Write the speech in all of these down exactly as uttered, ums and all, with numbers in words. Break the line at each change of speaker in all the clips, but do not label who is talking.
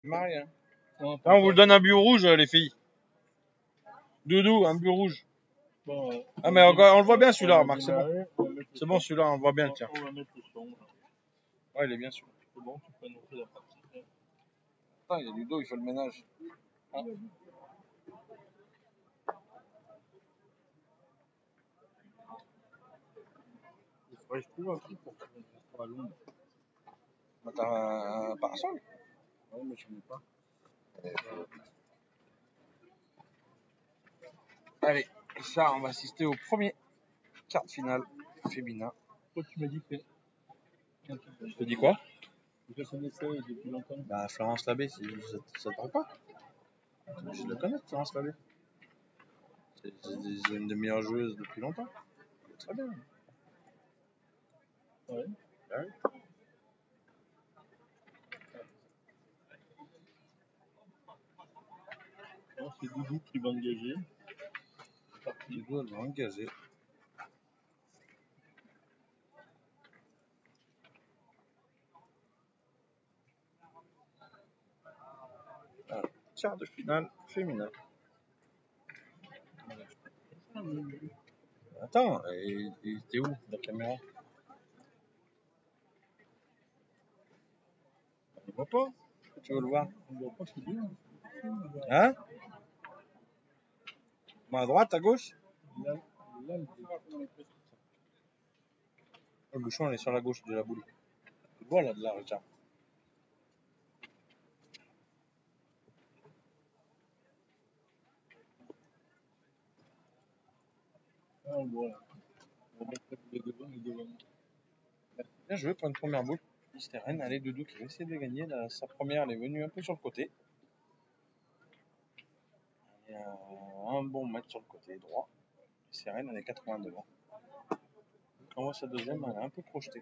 Marie, hein.
Non,
Là, on vous donne un but rouge, les filles. Doudou, un but rouge.
Bon, euh,
Ah, mais on, on le voit bien celui-là, remarque, c'est bon.
démarrer, on va mettre le
C'est bon,
son.
celui-là, on le voit bien, tiens.
On va mettre le son. Là.
Ouais, il est bien celui-là.
C'est bon, tu peux annoncer la partie.
Attends, il y a Ludo, il fait le ménage.
Ah. Il faudrait que je trouve un truc pour qu'on reste à l'ombre.
Bah, t'as un, un parasol?
Ouais, mais je n'en ai pas.
Allez, ça, on va assister au premier quart de finale féminin.
Pourquoi tu m'as dit que.
Je te dis quoi?
Je connaissais depuis longtemps.
Bah, Florence Labbé, ça te parle pas? Je la connais, Florence Labbé. C'est une des meilleures joueuses depuis longtemps. Très bien.
Ouais.
Bah oui.
Non, c'est Doudou qui va engager.
Doudou, elle va engager. Alors, quart de finale féminin. Attends, il était où la caméra? On ne voit pas. Tu veux le voir?
On ne voit pas, c'est bien.
Hein? Bon, à droite, à gauche?
Là, là, le
Le bouchon, elle est sur la gauche de la boule. Tu le vois là, de là, regarde.
Ah, on le voit là. On va mettre les devant et devant.
Bien joué pour une première boule. C'était Rennes, allez, Doudou qui va essayer de gagner. Là, sa première, elle est venue un peu sur le côté. Il y a un bon match sur le côté droit. C'est Rennes, elle est quatre-vingts devant. Quand on voit sa deuxième, elle est un peu projetée.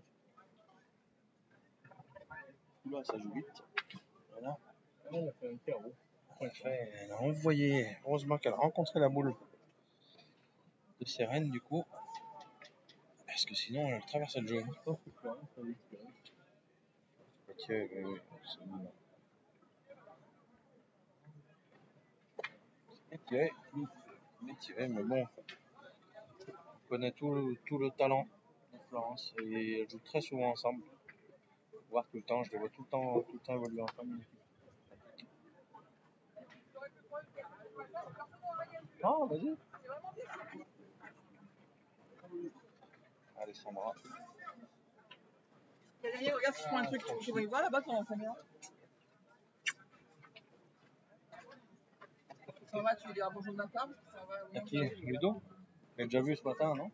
Là, ça joue vite. Voilà.
Ah, elle a fait un carreau.
Après, elle a envoyé. Heureusement qu'elle a rencontré la boule de Sérène, du coup. Parce que sinon, elle traverse le jeu.
Oh, c'est clair, ça va être clair.
Ok, oui, oui, c'est bon. C'est tiré. Mais tiré, mais bon. On connaît tout, tout le talent de Florence. Et elles jouent très souvent ensemble. Voir tout le temps, je les vois tout le temps, tout le temps évoluer ensemble. Non, vas-y. Alessandra.
Daniel, regarde si je prends un truc. Je vais voir là-bas pendant combien? Ça va, tu lui diras bonjour de ma table? Ça va,
À qui? Ludo? Tu l'as déjà vu ce matin, non?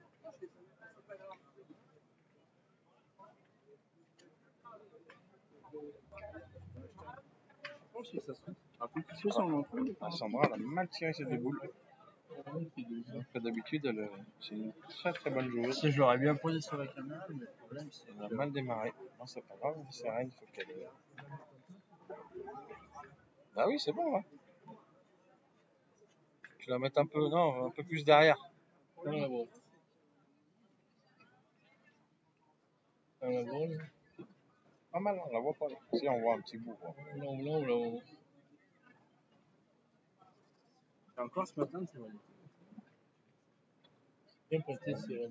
Oh, si ça se fait. Après, tu sais, son enfant.
Alessandra, elle a mal tiré ses deux boules. Alors que d'habitude, elle, c'est une très très bonne joueuse.
Si je l'aurais bien posé sur la caméra, mais le problème, c'est
Elle a mal démarré. Non, c'est pas grave, c'est rien, il faut qu'elle. Ah oui, c'est bon, hein. Tu la mets un peu, non, un peu plus derrière.
On la voit. On la voit, là.
Pas mal, on la voit pas là. Si, on voit un petit bout. Quoi.
Là, on l'a, on l'a, on l'a. Et encore ce matin, c'est vrai. Bien porté, c'est vrai.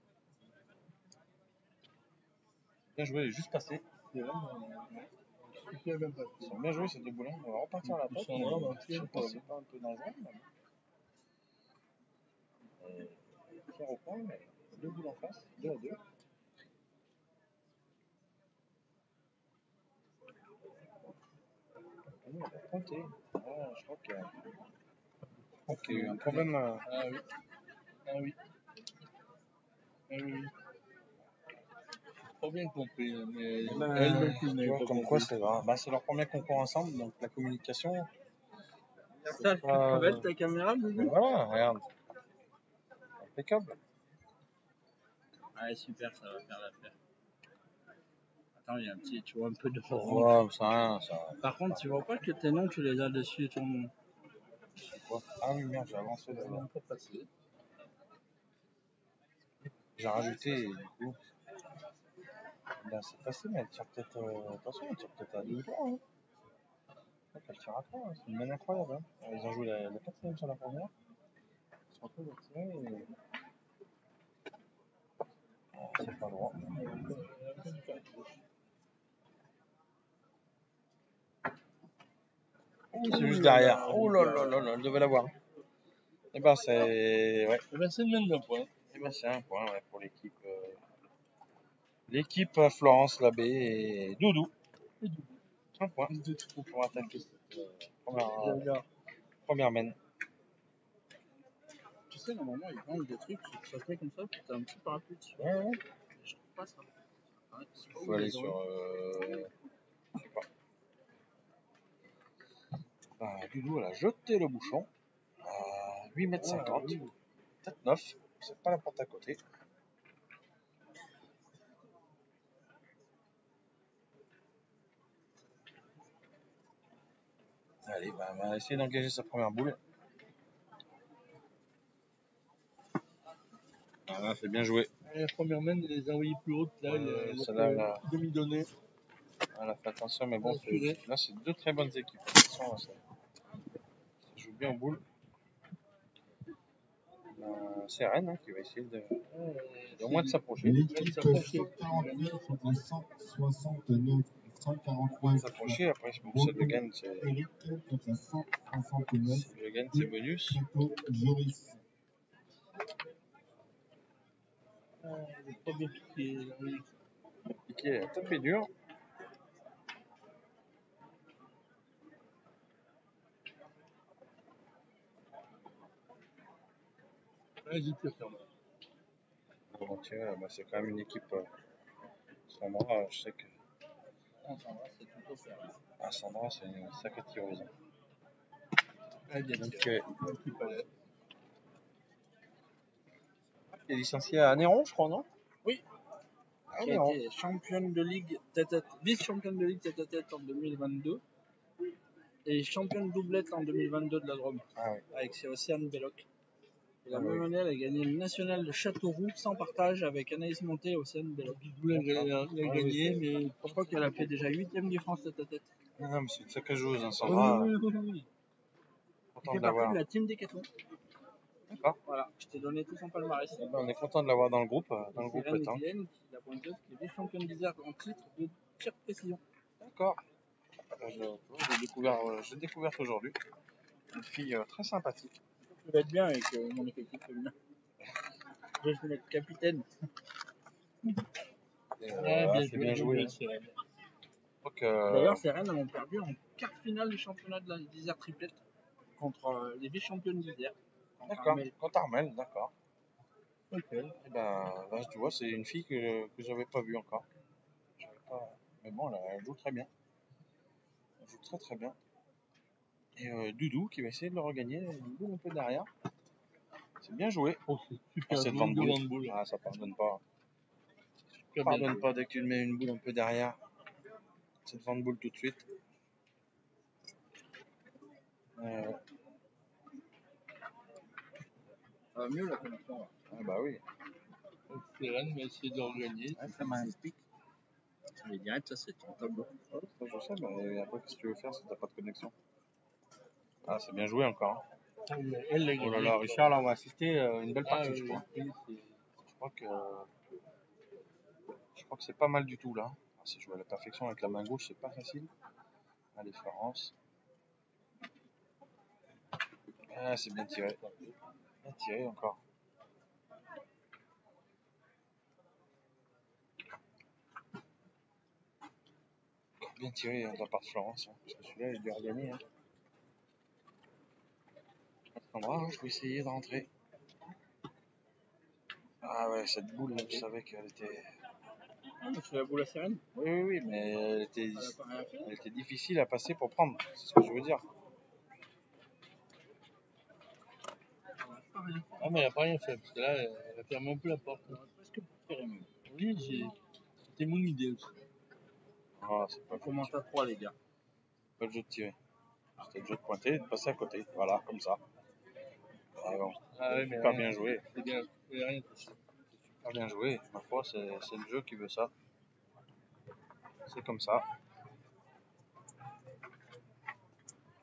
Bien joué, elle est juste passé.
C'est vrai, mais super bien passé.
Ils sont bien joués ces deux boulins. On va repartir à la tête.
Ils sont vraiment
Je sais pas si c'est pas un peu dangereux. Mais... Tir au point, mais deux boules en face, deux à deux. Elle a pointé. Ah, je crois qu'il y a... je crois qu'il y a eu un problème. Euh...
Ah oui. Ah oui. Ah oui, oui. Pas bien compris, mais
Ben,
elle non plus
tu
n'avait
vois,
pas
comme
compris.
quoi c'est bah, c'est leur premier concours ensemble, donc la communication.
Ça, tu
pas...
travailles ta caméra, Doudou?
Voilà, regarde. Impeccable.
Ah super, ça va faire l'affaire. Attends, il y a un petit, tu vois un peu de
Ouais, ça, ça.
Par contre, tu vois pas que tes noms, tu les as dessus ton nom.
Ah oui, merde, j'ai avancé là.
On peut passer.
J'ai rajouté et du coup. Ben, c'est passé, mais elle tire peut-être. Euh... Attention, elle tire peut-être à deux ou trois. Hein. tir à trois, hein. C'est une main incroyable. Hein. Ils ont joué la, la quatrième sur la première. Ils se retrouvent à tirer et... Ah, c'est pas droit. Oh, c'est juste derrière. Oh là là là là, elle devait l'avoir. Et ben c'est... Ouais.
Et ben c'est le même d'un point.
Et ben c'est un point ouais, pour l'équipe. Euh... L'équipe Florence Labbé et Doudou.
Et du coup,
Un point pour attaquer cette euh, première, euh, première mène.
tu sais, normalement, ils vendent des trucs, ça se met comme ça, puis t'as un petit parapluie dessus.
Ouais, ouais.
Je trouve pas ça. Ouais,
Il faut aller sur... Euh... Je sais pas. Ben, Doudou, elle a jeté le bouchon. À huit mètres cinquante. Ah, oui. Peut-être neuf. C'est pas la porte à côté. Allez, ben, on va essayer d'engager sa première boule. Ah, c'est bien joué.
La première main, elle les a envoyées plus hautes. Là,
euh,
elle
a la...
demi-donnée.
Elle a fait attention, mais bon, là, c'est deux très bonnes équipes. Attention, ça... ça joue bien aux boules. Ben, c'est Rennes hein, qui va essayer de, de au moins de s'approcher.
L'équipe cent quarante-neuf à cent soixante-neuf. cent quarante-neuf.
S'approcher, après, bon, si le gagne, c'est.
Eric à cent soixante-neuf.
Si le gagne, c'est bonus.
Joris.
Ah, il est pas bien piqué.
Piqué, elle a tapé dur.
Vas-y, tu fermes.
Bon, tiens, bah, c'est quand même une équipe. Euh, Sandra, je sais que.
Non, Sandra, c'est plutôt faire.
Ah, Sandra, c'est une sacrée tireuse.
Elle est
Donc, euh,
elle
est licenciée à Néron, je crois, non?
Oui.
Ah,
Qui a été championne de ligue tête à tête, vice-championne de ligue tête à tête en deux mille vingt-deux et championne doublette en deux mille vingt-deux de la Drôme.
Ah, oui.
Avec ses Océane Belloc. Et la
Ah,
même
oui.
année, elle a gagné le national de Châteauroux sans partage avec Anaïs Monté et Océane Belloc. Elle a, a gagné, oui, mais je crois qu'elle a fait déjà huitième du France tête à tête.
Non, non, mais c'est une sacrée joueuse, hein, Sandra.
Oui, oui, oui, oui.
Content
Elle fait
de
partie
l'avoir.
de la team Décathlon.
D'accord.
Voilà, je t'ai donné tout son palmarès.
Eh ben, on est content de l'avoir dans le groupe. Dans le groupe
Rennes
étant.
Vienne, qui la pointeuse, qui est vice-championne d'Isère en titre de tir de précision.
D'accord. Je l'ai découvert, euh, j'ai découvert aujourd'hui. Une fille euh, très sympathique.
Je vais être bien avec euh, mon effectif féminin. Je vais être capitaine.
Et, euh, ah, c'est bien joué.
Hein.
Donc, euh...
D'ailleurs, ces Rennes ont perdu en quart finale du championnat de l'Isère triplette contre euh, les vice-championnes d'Isère.
D'accord, contre Armel, d'accord.
Ok.
Et ben, là, tu vois, c'est une fille que, que j'avais pas vue encore. Pas... Mais bon, là, elle joue très bien. Elle joue très très bien. Et euh, Doudou qui va essayer de le regagner, une boule un peu derrière. C'est bien joué.
Oh, c'est super.
Oh, cette vente boule. boule. Ah, ça pardonne pas. Ça pardonne pas dès que tu mets une boule un peu derrière. Cette vente boule tout de suite. Euh...
Ça va mieux la connexion là.
Ah bah oui.
C'est Rennes va essayer de le regagner. Ouais, ça m'explique. Mais direct, ça c'est ton tableau.
Ouais, ça je sais, mais après qu'est-ce que tu veux faire si t'as pas de connexion? Ah, c'est bien joué encore.
Hein. Elle l'a gagné.
Oh là là, Richard, là, on va assister euh, une belle partie,
ah,
je
oui,
crois.
Oui,
je crois que je crois que c'est pas mal du tout là. Ah, c'est jouer à la perfection avec la main gauche, c'est pas facile. Allez, Florence. Ah, c'est bien tiré. Bien tiré encore. Bien tiré hein, de la part de Florence, hein, parce que celui-là, il est dur à gagner. Hein. Alexandra, je vais essayer de rentrer. Ah ouais, cette boule, là, je savais qu'elle était...
Ah, mais c'est la boule à sirène.
Oui, oui, oui, mais elle était...
Elle, a pas rien fait.
elle était difficile à passer pour prendre, c'est ce que je veux dire.
Ah, mais elle n'a pas rien fait, parce que là, elle a fermé un peu la porte. Elle aurait presque préféré même. Oui, j'ai... c'était mon idée aussi.
Ah, c'est pas
On commence à trois, les gars.
Pas le jeu de tirer. C'était le jeu de pointer et de passer à côté. Voilà, comme ça. Ah, bon.
Ah, ouais, mais
super
rien,
bien joué.
C'est bien, c'est rien touché.
Super bien joué. Ma foi, c'est, c'est le jeu qui veut ça. C'est comme ça.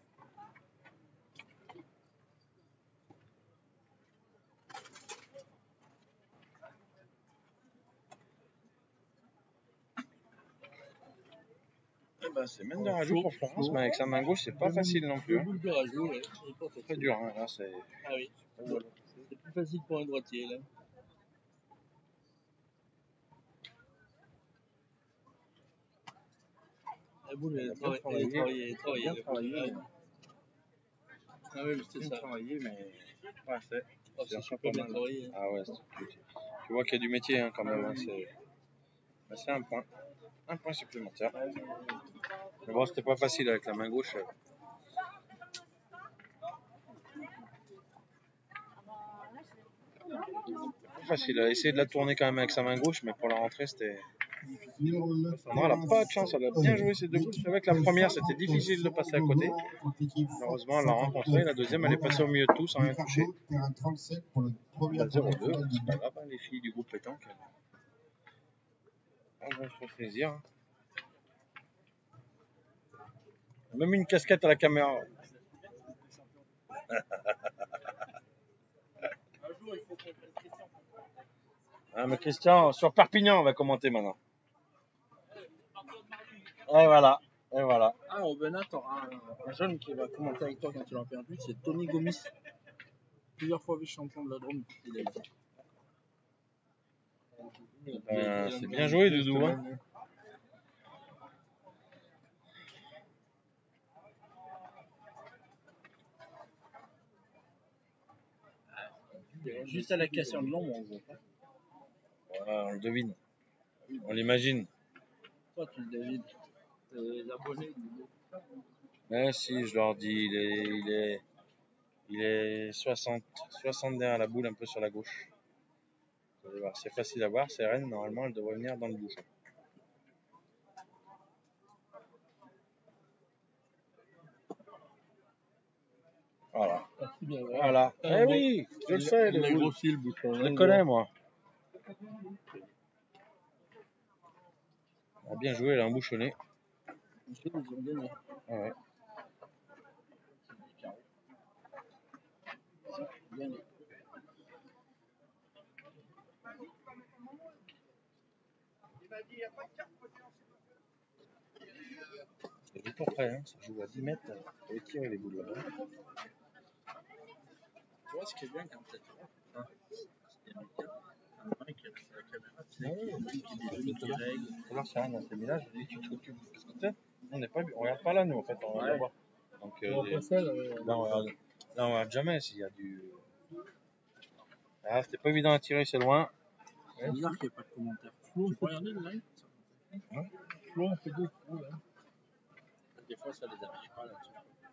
pas assez. Même de rajout pour Florence, mais avec sa main gauche, c'est pas facile non plus.
Deux
Hein.
boules de rajout, ouais.
C'est très dur, hein. Là, c'est.
Ah oui. C'est plus facile pour un droitier, là. La boule, elle est travaillée. Elle est travaillée. Elle est travaillée.
Bien travaillé.
Ah oui, c'est ça.
Travaillé, mais pas assez.
Oh, c'est super bien travaillé.
Ah ouais, tu vois qu'il y a du métier hein, quand même. Hein, c'est c'est un point. Un point supplémentaire. Mais bon, c'était pas facile avec la main gauche. Pas facile. Elle a essayé de la tourner quand même avec sa main gauche, mais pour la rentrée, c'était. Sandra, elle n'a pas de chance, elle a bien joué ses deux boules. Je savais que la première, c'était difficile de passer à côté. Heureusement, elle l'a rencontrée. La deuxième, elle est passée au milieu de tout sans rien toucher. zéro deux, c'est pas grave, hein, les filles du groupe pétanque. Elles vont se faire plaisir. Même une casquette à la caméra. Ah, mais Christian, sur Perpignan, on va commenter maintenant. Et voilà, et voilà.
Ah, au Benat, t'auras un, un jeune qui va commenter avec toi quand tu l'en fais un plus, c'est Tony Gomis. Plusieurs fois vice-champion de la Drôme. Il est
Euh, c'est bien joué, Doudou. Hein.
Juste à la question de l'ombre, on voit pas.
Voilà, on le devine. On l'imagine.
Toi, tu le devines. Les abonnés,
Mais si, je leur dis, il est, il est, il est soixante, soixante derrière la boule, un peu sur la gauche. Vous allez voir, c'est facile à voir. C'est Rennes, normalement, elle devrait venir dans le bouchon. Voilà.
ah, c'est bien,
Voilà. Eh oui, je le sais,
il
les
a
boules.
grossi le bouchon.
Je le connais, moi. Elle a bien joué, elle a embouchonné.
Ils ont gagné.
Ah ouais.
Gagné.
Ça joue pas près, hein. Ça joue à dix mètres. Faut les tirer les boules là-bas.
Tu vois ce qui est bien quand tu vois, c'est un mec qui a la caméra, tu sais, qui est des qui règle.
Tout à l'heure, c'est un dans ces villages, je dis, tu t'occupes. Qu'est-ce que c'est? On n'est pas, on regarde pas là, nous, en fait, on regarde là-bas. Donc, euh, des... là, on regarde, là, on regarde jamais s'il y a du. Ah, c'était pas évident à tirer, c'est loin.
C'est bizarre qu'il n'y ait pas de commentaires. Flo, faut regarder le live.
Hein
Flo, on fait deux Flo, là. Des fois, ça les affiche pas là-dessus.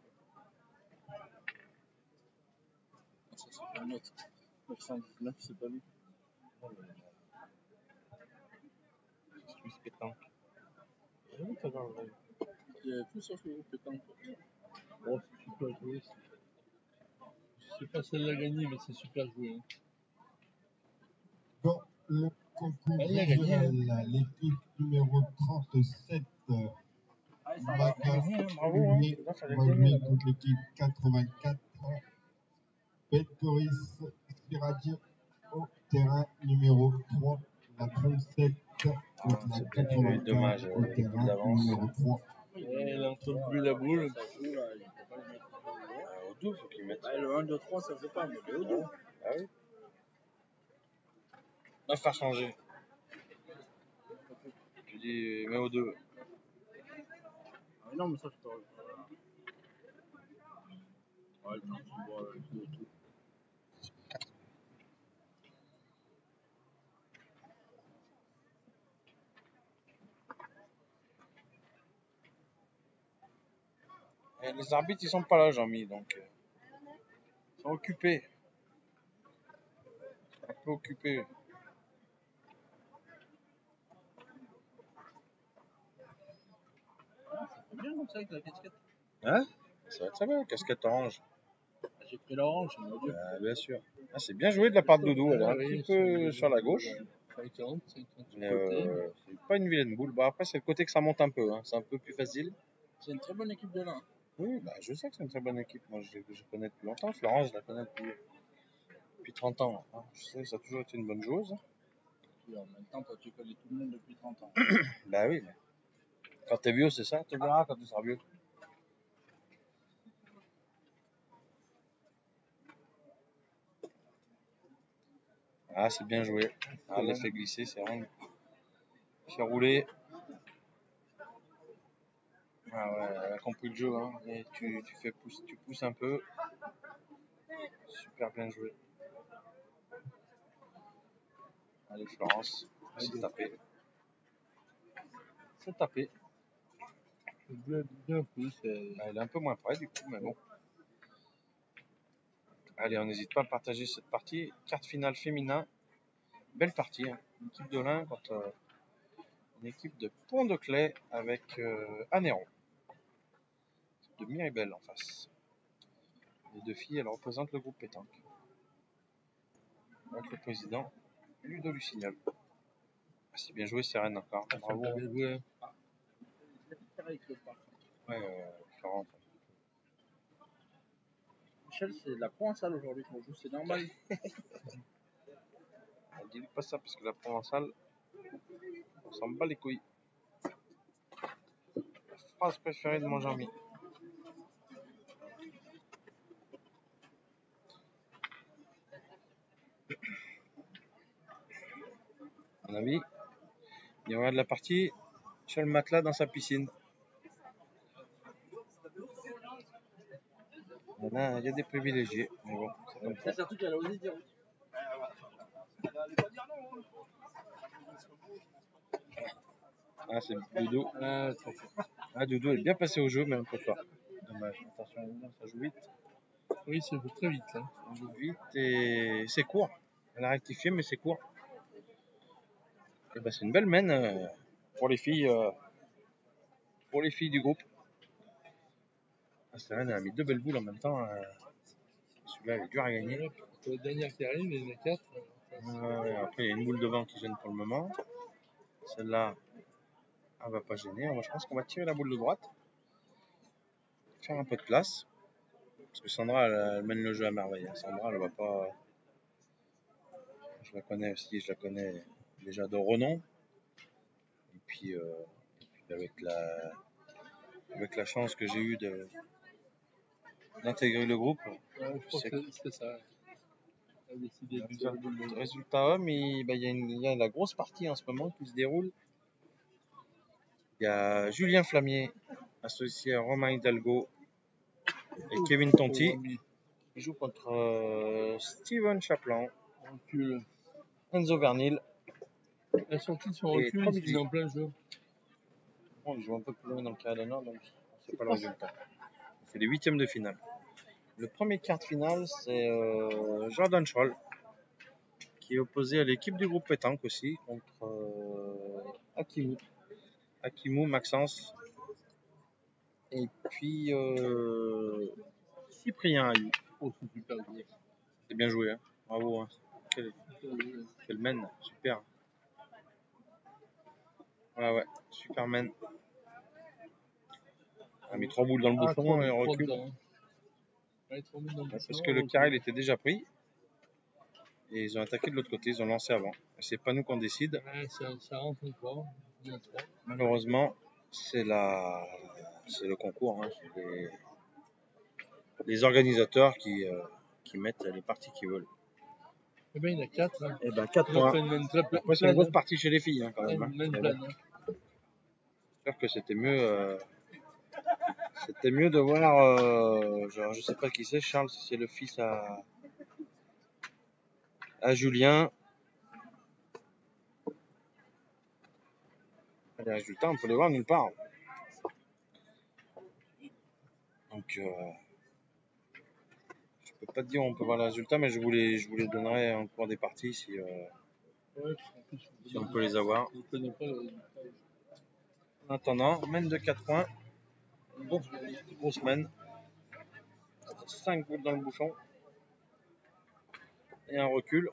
Ça, c'est pas un autre. neuf cent dix-neuf, c'est pas lui.
Suisse pétanque. J'ai vu ça dans le live.
Il y a tout sauf le pétanque. Oh, c'est super joué. Je sais pas si elle l'a gagné, mais c'est super joué.
Dans le concours
Elle l'a gagné,
régional, l'équipe numéro trente-sept, Maca,
bravo, hein.
Fumier,
Là, fallait
va
gagner,
jouer
là.
contre l'équipe quatre-vingt-quatre, Petcoris Spiradi au terrain numéro trois, la trente-sept contre la
c'est bien joué, dommage,
quatre-vingt-quatre au
euh,
terrain
d'avance.
numéro trois.
Elle a entre le but et la boule.
Euh, au dos, faut qu'ils mettent.
Ah, le un, deux, trois, ça ne fait pas, mais le deux.
Ah oui. On va faire changer. Tu dis, mets au deux.
Ah, non, mais ça, je peux. Ouais, quand tu vois le tout et tout.
Et les arbitres, ils sont pas là, Jean-Mi, donc. Euh, ils sont occupés. Un peu occupés.
C'est bien comme ça avec la casquette.
Hein? Ça va très bien, casquette orange.
J'ai pris l'orange, mon Dieu.
Euh, bien sûr. Ah, c'est bien joué de la part de Doudou. Elle est un petit peu sur la gauche.
cinquante, cinquante.
Mais euh, c'est pas une vilaine boule. Bon, après, c'est le côté que ça monte un peu. Hein. C'est un peu plus facile.
C'est une très bonne équipe de là.
Oui, bah, je sais que c'est une très bonne équipe. Moi, je, je connais depuis longtemps. Florence, je la connais depuis, depuis trente ans. Hein. Je sais que ça a toujours été une bonne joueuse.
Et en même temps, toi, tu connais tout le monde depuis trente ans.
Bah oui. Mais... Quand t'es vieux, c'est ça, tu verras quand tu seras vieux. Ah, c'est bien joué. Ah, elle l'a fait glisser, c'est rien. Fait rouler. Ah ouais, elle a compris le jeu, hein. Et tu, tu fais pousse, tu pousses un peu. Super bien joué. Allez, Florence, c'est tapé. C'est tapé.
Bien, bien plus. euh,
Ah, elle est un peu moins près du coup, mais bon. Allez, on n'hésite pas à partager cette partie. Quart finale féminin. Belle partie, hein. Une équipe de l'Ain contre euh, une équipe de Pont-de-Claix avec euh, Anneyron. De Miribel en face. Les deux filles, elles représentent le groupe pétanque. Avec le président Ludo Lucignol. Ah, c'est bien joué, Sérène encore. Bravo.
bien joué.
Ouais, euh, Florent.
Michel, c'est de la provençale aujourd'hui qu'on joue, c'est normal.
Dis-lui pas ça parce que la provençale, on s'en bat les couilles. La phrase préférée de mon Jean-Mi. À mon avis, il regarde la partie sur le matelas dans sa piscine. Il y, a, il y a des privilégiés, mais bon, c'est comme ça.
C'est surtout qu'elle a osé dire.
Ah, c'est Doudou.
Ah, ça, ça.
Ah, Doudou est bien passé au jeu, mais un peu fort. Dommage, attention, ça joue vite.
Oui, ça joue très vite. Hein.
Ça joue vite et c'est court. Elle a rectifié, mais c'est court. Et ben, c'est une belle mène euh, pour les filles, euh, pour les filles du groupe. Ah, Sérène a mis deux belles boules en même temps. Euh, Celui-là, il est dur à gagner.
Ouais, c'est la dernière qui arrive, il y en a quatre.
Euh, après, il y a une boule devant qui gêne pour le moment. Celle-là, elle va pas gêner. Je pense qu'on va tirer la boule de droite. Faire un peu de place. Parce que Sandra, elle, elle mène le jeu à merveille. Sandra, elle va pas. Je la connais aussi, je la connais déjà de renom. Et puis, euh, et puis avec la, avec la chance que j'ai eue de, d'intégrer le groupe.
Ouais, je crois
C'est
que c'est ça. Elle a décidé de
résultat, le résultat homme, il, ben, il, y a une, il y a la grosse partie en ce moment qui se déroule. Il y a Julien Flamier, associé à Romain Hidalgo et Kevin Tonti. Il joue contre euh, Steven Chaplin,
Recul.
Enzo Vernil.
La sortie de son
Et
recul,
Tromiti.
il est en plein jeu.
Bon, il joue un peu plus loin dans le carré nord, donc on ne sait pas le résultat. C'est les huitièmes de finale. Le premier quart de finale, c'est euh, Jordan Scholl, qui est opposé à l'équipe du groupe pétanque aussi, contre euh, Akimou. Akimou, Maxence. Et puis euh, Cyprien Ayou.
Oh, c'est super joué.
C'est bien joué, hein. Bravo. Hein. Quel, quel mène, super. Ouais, ouais, super mène. On a mis trois boules dans le
Ah,
bouchon
trois-
et on
trois
recule.
dedans. Ouais, trois boules dans le
Ouais, parce
bouchon,
que le
on
carré il
recule.
était déjà pris. Et ils ont attaqué de l'autre côté, ils ont lancé avant. C'est pas nous qu'on décide.
Ouais, ça, ça rentre encore. Il y en a trois.
Malheureusement, c'est la, c'est le concours. Hein. C'est les... les organisateurs qui, euh, qui mettent les parties qu'ils veulent.
Eh bien, il y en a quatre. Hein.
Et ben quatre
On a
points.
fait une main très pla-
Après, c'est une
plane,
grosse
hein.
partie chez les filles hein, quand
Ouais,
même. Hein.
une main
Mais
plane,
bon,
hein.
j'espère que c'était mieux. Euh... C'était mieux de voir. Euh... Genre, je sais pas qui c'est, Charles, si c'est le fils à, à Julien. Les résultats, on peut les voir nulle part. Donc, euh... je peux pas te dire où on peut voir les résultats, mais je vous les, je vous les donnerai en cours des parties si, euh...
Ouais, en plus,
si on peut les avoir.
je ne connais pas le résultat.
En attendant, mène de quatre points. Grosse, grosse mène. cinq boules dans le bouchon. Et un recul.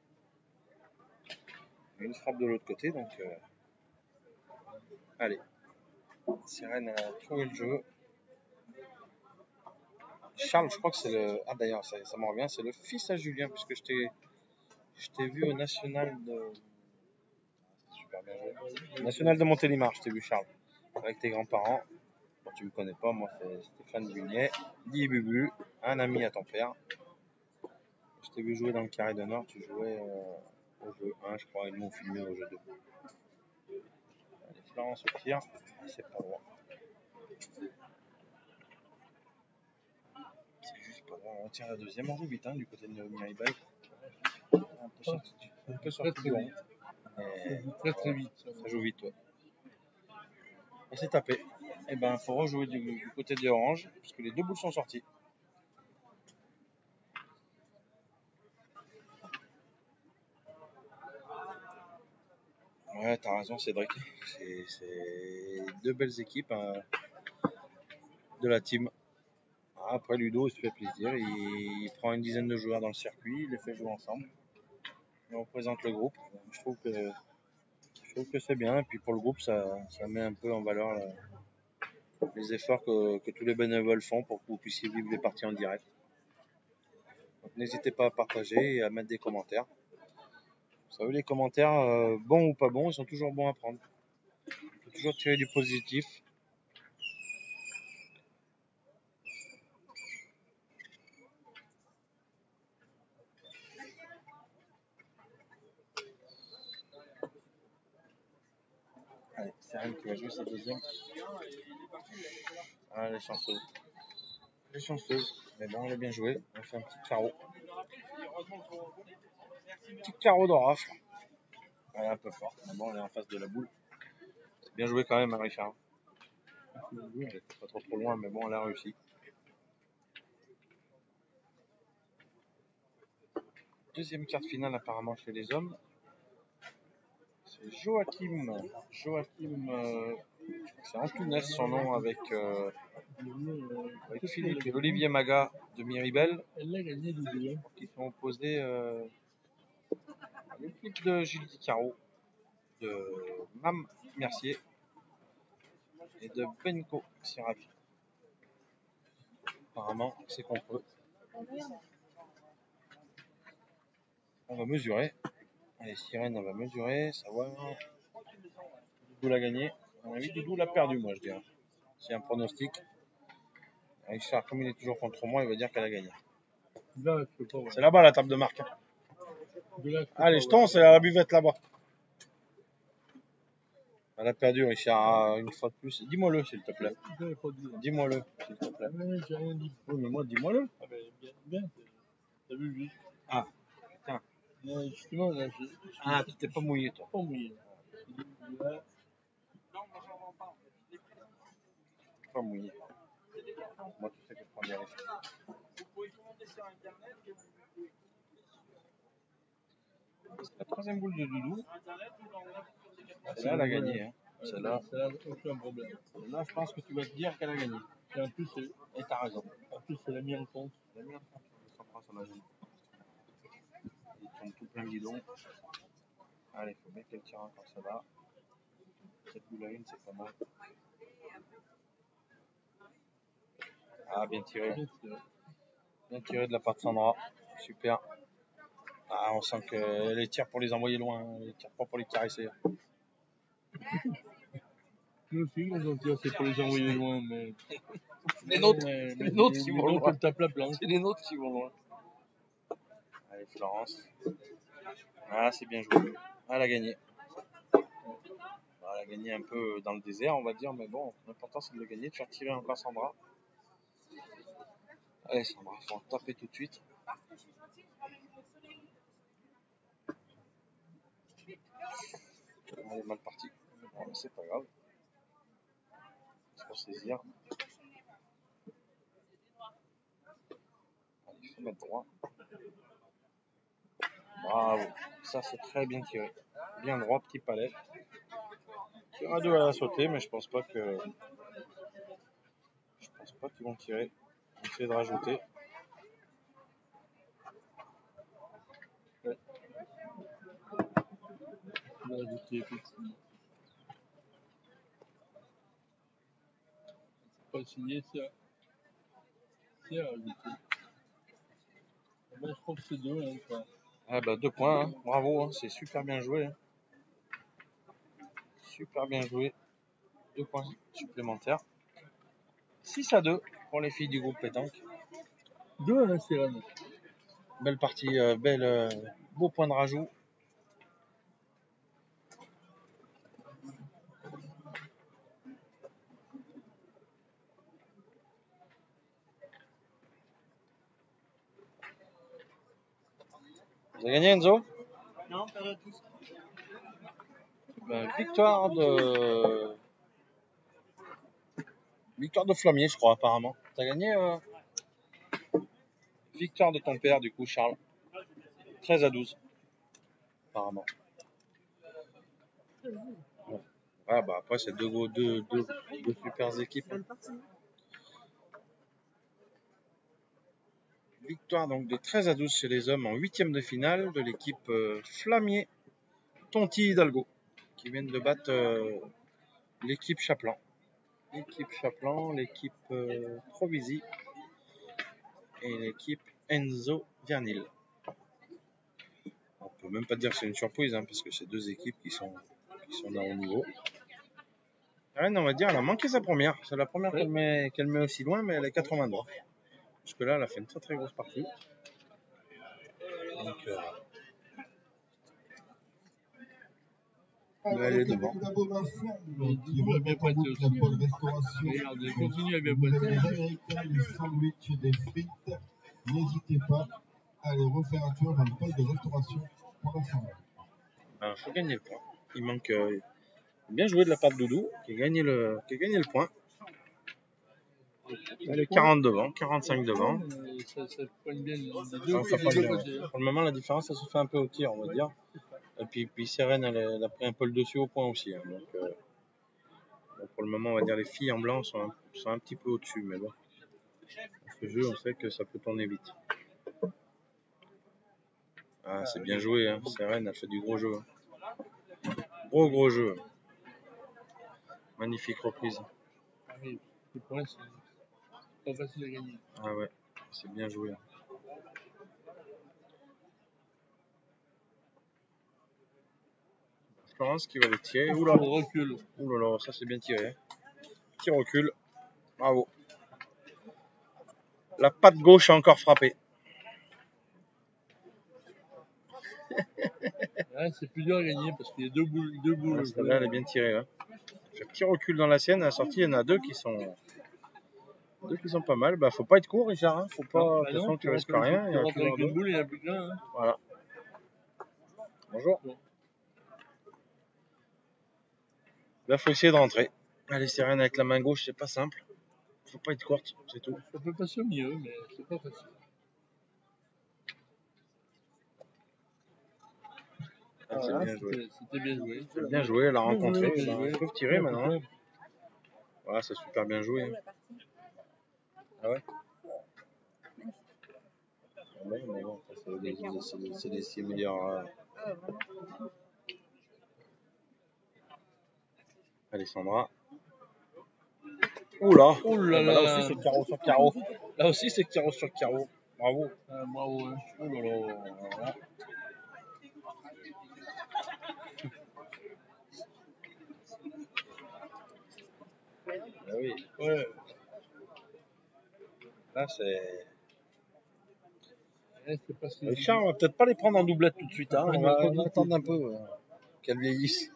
Et une frappe de l'autre côté, donc euh... allez. Sirène a trouvé le jeu. Charles, je crois que c'est le. Ah d'ailleurs, ça, ça m'en revient, c'est le fils à Julien, puisque je t'ai, je t'ai vu au national de. Super bien joué. National de Montélimar, je t'ai vu, Charles. avec tes grands-parents. Quand tu me connais pas, moi c'est Stéphane Bugnet, dit Bubu, un ami à ton père. Je t'ai vu jouer dans le carré d'honneur, tu jouais euh, au jeu un, je crois, et nous on filmait au jeu deux. Allez, Florence au tir, c'est pas droit. C'est juste pas droit. On tire la deuxième, on joue vite hein, du côté de Miribel. Un peu sorti, un peu sorti
Très,
du
très
rond.
vite.
Mais
Très très vite. Ça
ça joue vite, ouais. Et c'est tapé. Et ben, faut rejouer du, du côté de Orange, puisque les deux boules sont sorties. Ouais, t'as raison, Cédric. C'est c'est deux belles équipes hein, de la team. Après, Ludo, il se fait plaisir. Il, il prend une dizaine de joueurs dans le circuit, il les fait jouer ensemble. Et on présente le groupe. Je trouve que, je trouve que c'est bien. Et puis pour le groupe, ça, ça met un peu en valeur la- les efforts que, que tous les bénévoles font pour que vous puissiez vivre les parties en direct. Donc n'hésitez pas à partager et à mettre des commentaires. Vous savez, les commentaires, euh, bons ou pas bons, ils sont toujours bons à prendre. Il faut toujours tirer du positif. Allez, c'est Rennes qui va jouer sa deuxième. Ah, elle est chanceuse. Elle est chanceuse. Mais bon, elle a bien joué. On fait un petit carreau. Petit carreau de rafle. Elle est un peu forte. Mais bon, elle est en face de la boule. C'est bien joué quand même, hein, Richard. Elle était pas trop trop loin, mais bon, elle a réussi. Deuxième quart de finale apparemment chez les hommes. C'est Joachim. Joachim, euh, c'est Antunes son nom avec, euh, avec Philippe et Olivier Maga de Miribel.
Elle a gagné du deux.
Qui sont opposés euh, à l'équipe de Gilles Dicaro, de Mam Mercier et de Benko Sirac. Apparemment, c'est contre eux. On va mesurer. Allez, Sirène, on va mesurer, savoir. Doudou l'a gagné. À mon avis, Doudou l'a perdu, moi, je dirais. C'est un pronostic. Richard, comme il est toujours contre moi, il va dire qu'elle a gagné.
Là, je peux pas voir.
C'est là-bas la table de marque.
De là, je peux
Ah, les
pas
jetons,
voir.
c'est à la buvette là-bas. Elle a perdu, Richard, une fois de plus. Dis-moi-le, s'il te plaît.
J'avais pas dit.
Dis-moi-le, s'il te plaît.
Ouais, j'ai rien dit.
Oui, mais moi, dis-moi-le.
Ah ben, bien, bien. T'as vu, juste.
Ah, tiens.
Là, justement, là, je.
Ah, tu t'es pas mouillé, toi.
Pas mouillé. Là,
Pas mouillé. Moi, tu sais que je prends des risques. C'est la troisième boule de Doudou. Celle-là, elle a gagné. Hein. Celle-là,
ça n'a aucun problème.
là, je pense que tu vas te dire qu'elle a gagné.
Et en plus, c'est,
Et t'as raison.
en plus, c'est la mise en compte.
La merde, on s'en prend sur la jambe. Il tombe tout plein de guidon. Allez, faut bien qu'elle tire encore celle-là. Cette boule à une, c'est pas mal. Ah, bien tiré.
Bien sûr.
Bien tiré de la part de Sandra. Super. Ah, on sent qu'elle les tire pour les envoyer loin. Elle les tire pas pour les caresser.
Nous aussi, on tire, c'est pour les envoyer loin, mais.
Les nôtres,
mais-
les nôtres
mais-
qui
les
vont
nôtres,
loin.
elles tapent la planche.
C'est les nôtres qui vont loin. Allez, Florence. Ah, c'est bien joué. Ah, elle a gagné. Elle a gagné un peu dans le désert, on va dire, mais bon, l'important c'est de le gagner, de faire tirer encore Sandra. Allez, Sandra, il faut en taper tout de suite. Elle est mal partie. Bon, mais c'est pas grave. Il faut saisir. Allez, il faut mettre droit. Bravo. Ça, c'est très bien tiré. Bien droit, petit palais. Il y aura deux à la sauter, mais je pense pas que. Je pense pas qu'ils vont tirer. On va essayer de rajouter.
On a ajouté, effectivement. C'est pas signé, c'est à, c'est à ajouter. Ben, je crois que c'est deux, hein, quoi.
Ah bah deux points, hein. Bravo, hein. C'est super bien joué. Hein. Super bien joué. deux points supplémentaires. six à deux pour les filles du groupe pétanque.
Deux à la sirène.
Belle partie, euh, belle, euh, beau point de rajout. Vous avez gagné, Enzo?
Non, pas de tous.
Ben, victoire de victoire de Flamier, je crois, apparemment. T'as gagné euh... victoire de ton père, du coup, Charles. treize à douze, apparemment. Ouais, ouais, bah après, c'est deux, deux, deux, deux super équipes. Victoire donc de treize à douze chez les hommes en huitième de finale de l'équipe euh, Flamier Tonti Hidalgo, qui viennent de battre euh, l'équipe Chaplan. L'équipe Chaplan, l'équipe euh, Provisi et l'équipe Enzo Vernil. On peut même pas dire que c'est une surprise, hein, parce que c'est deux équipes qui sont, qui sont d'un haut niveau. Rennes, on va dire, elle a manqué sa première. C'est la première qu'elle met, qu'elle met aussi loin, mais elle est quatre-vingt-trois. Parce que là, elle a fait une très très grosse partie. Donc, euh, mais elle est devant.
Qui remettent en boucle la bonne restauration.
Regardez, continue à bien
Vous avez
boiter.
les Américains, les sandwichs, des frites. N'hésitez pas à aller refaire un tour dans le pôle de restauration pour la soirée.
Il faut gagner le point. Il manque euh, bien joué de la part de Doudou, qui a gagné le, qui a gagné le point. Elle est quarante devant, quarante-cinq devant.
Euh, Ça, ça poigne bien les deux,
Ça, ça
les
pointe
deux
bien.
côtés.
Pour le moment, la différence, ça se fait un peu au tir, on va dire. Et puis, puis Sérène, elle, elle a pris un peu le dessus au point aussi. Hein. Donc, euh, donc, pour le moment, on va dire les filles en blanc sont un, sont un petit peu au-dessus. Mais bon, dans ce jeu, on sait que ça peut tourner vite. Ah, c'est bien joué. Hein. Sérène, elle fait du gros jeu. Hein. Gros, gros jeu. Magnifique reprise.
Ah oui, les points, c'est pas facile à gagner.
Ah ouais, c'est bien joué. Florence qui va le tirer. Oula,
Au recul.
oula, ça c'est bien tiré. Petit recul. Bravo. La patte gauche a encore frappé.
Ouais, c'est plus dur à gagner parce qu'il y a deux boules. Deux boules.
Ouais, celle-là, elle est bien tirée. Hein. Fait petit recul dans la sienne. À la sortie, il y en a deux qui sont, deux qui sont pas mal. Bah, faut pas être court, Richard. Hein. Faut pas. De toute façon, tu risques rien. Il y a
rentres avec une boule, il n'y a plus qu'un. Hein.
Voilà. Bonjour.
Bon.
Là, faut essayer de rentrer. Allez, Sérène avec la main gauche, c'est pas simple. Faut pas être courte, c'est tout.
Ça peut passer au milieu, mais c'est pas facile.
Ah, c'est
Voilà,
bien joué.
C'était bien joué.
C'est bien joué, elle a rencontré.
Bien
Bah,
joué.
ils peuvent tirer maintenant. Hein. Voilà, c'est super bien joué. Hein. Ah ouais. Ouais, mais bon, c'est des, c'est des, c'est des six milliards. Euh... Alessandra. Oula.
Oh là
Bah, là
là.
aussi, c'est carreau sur carreau. Là aussi, c'est carreau sur carreau. Bravo.
Ah, bravo. Hein.
Oh là là. Voilà. Ah oui.
Ouais.
Là, c'est.
Ouais, c'est pas si
Richard, on va peut-être pas les prendre en doublette tout de suite. Hein. On va, on va attendre un peu euh, qu'elles vieillissent.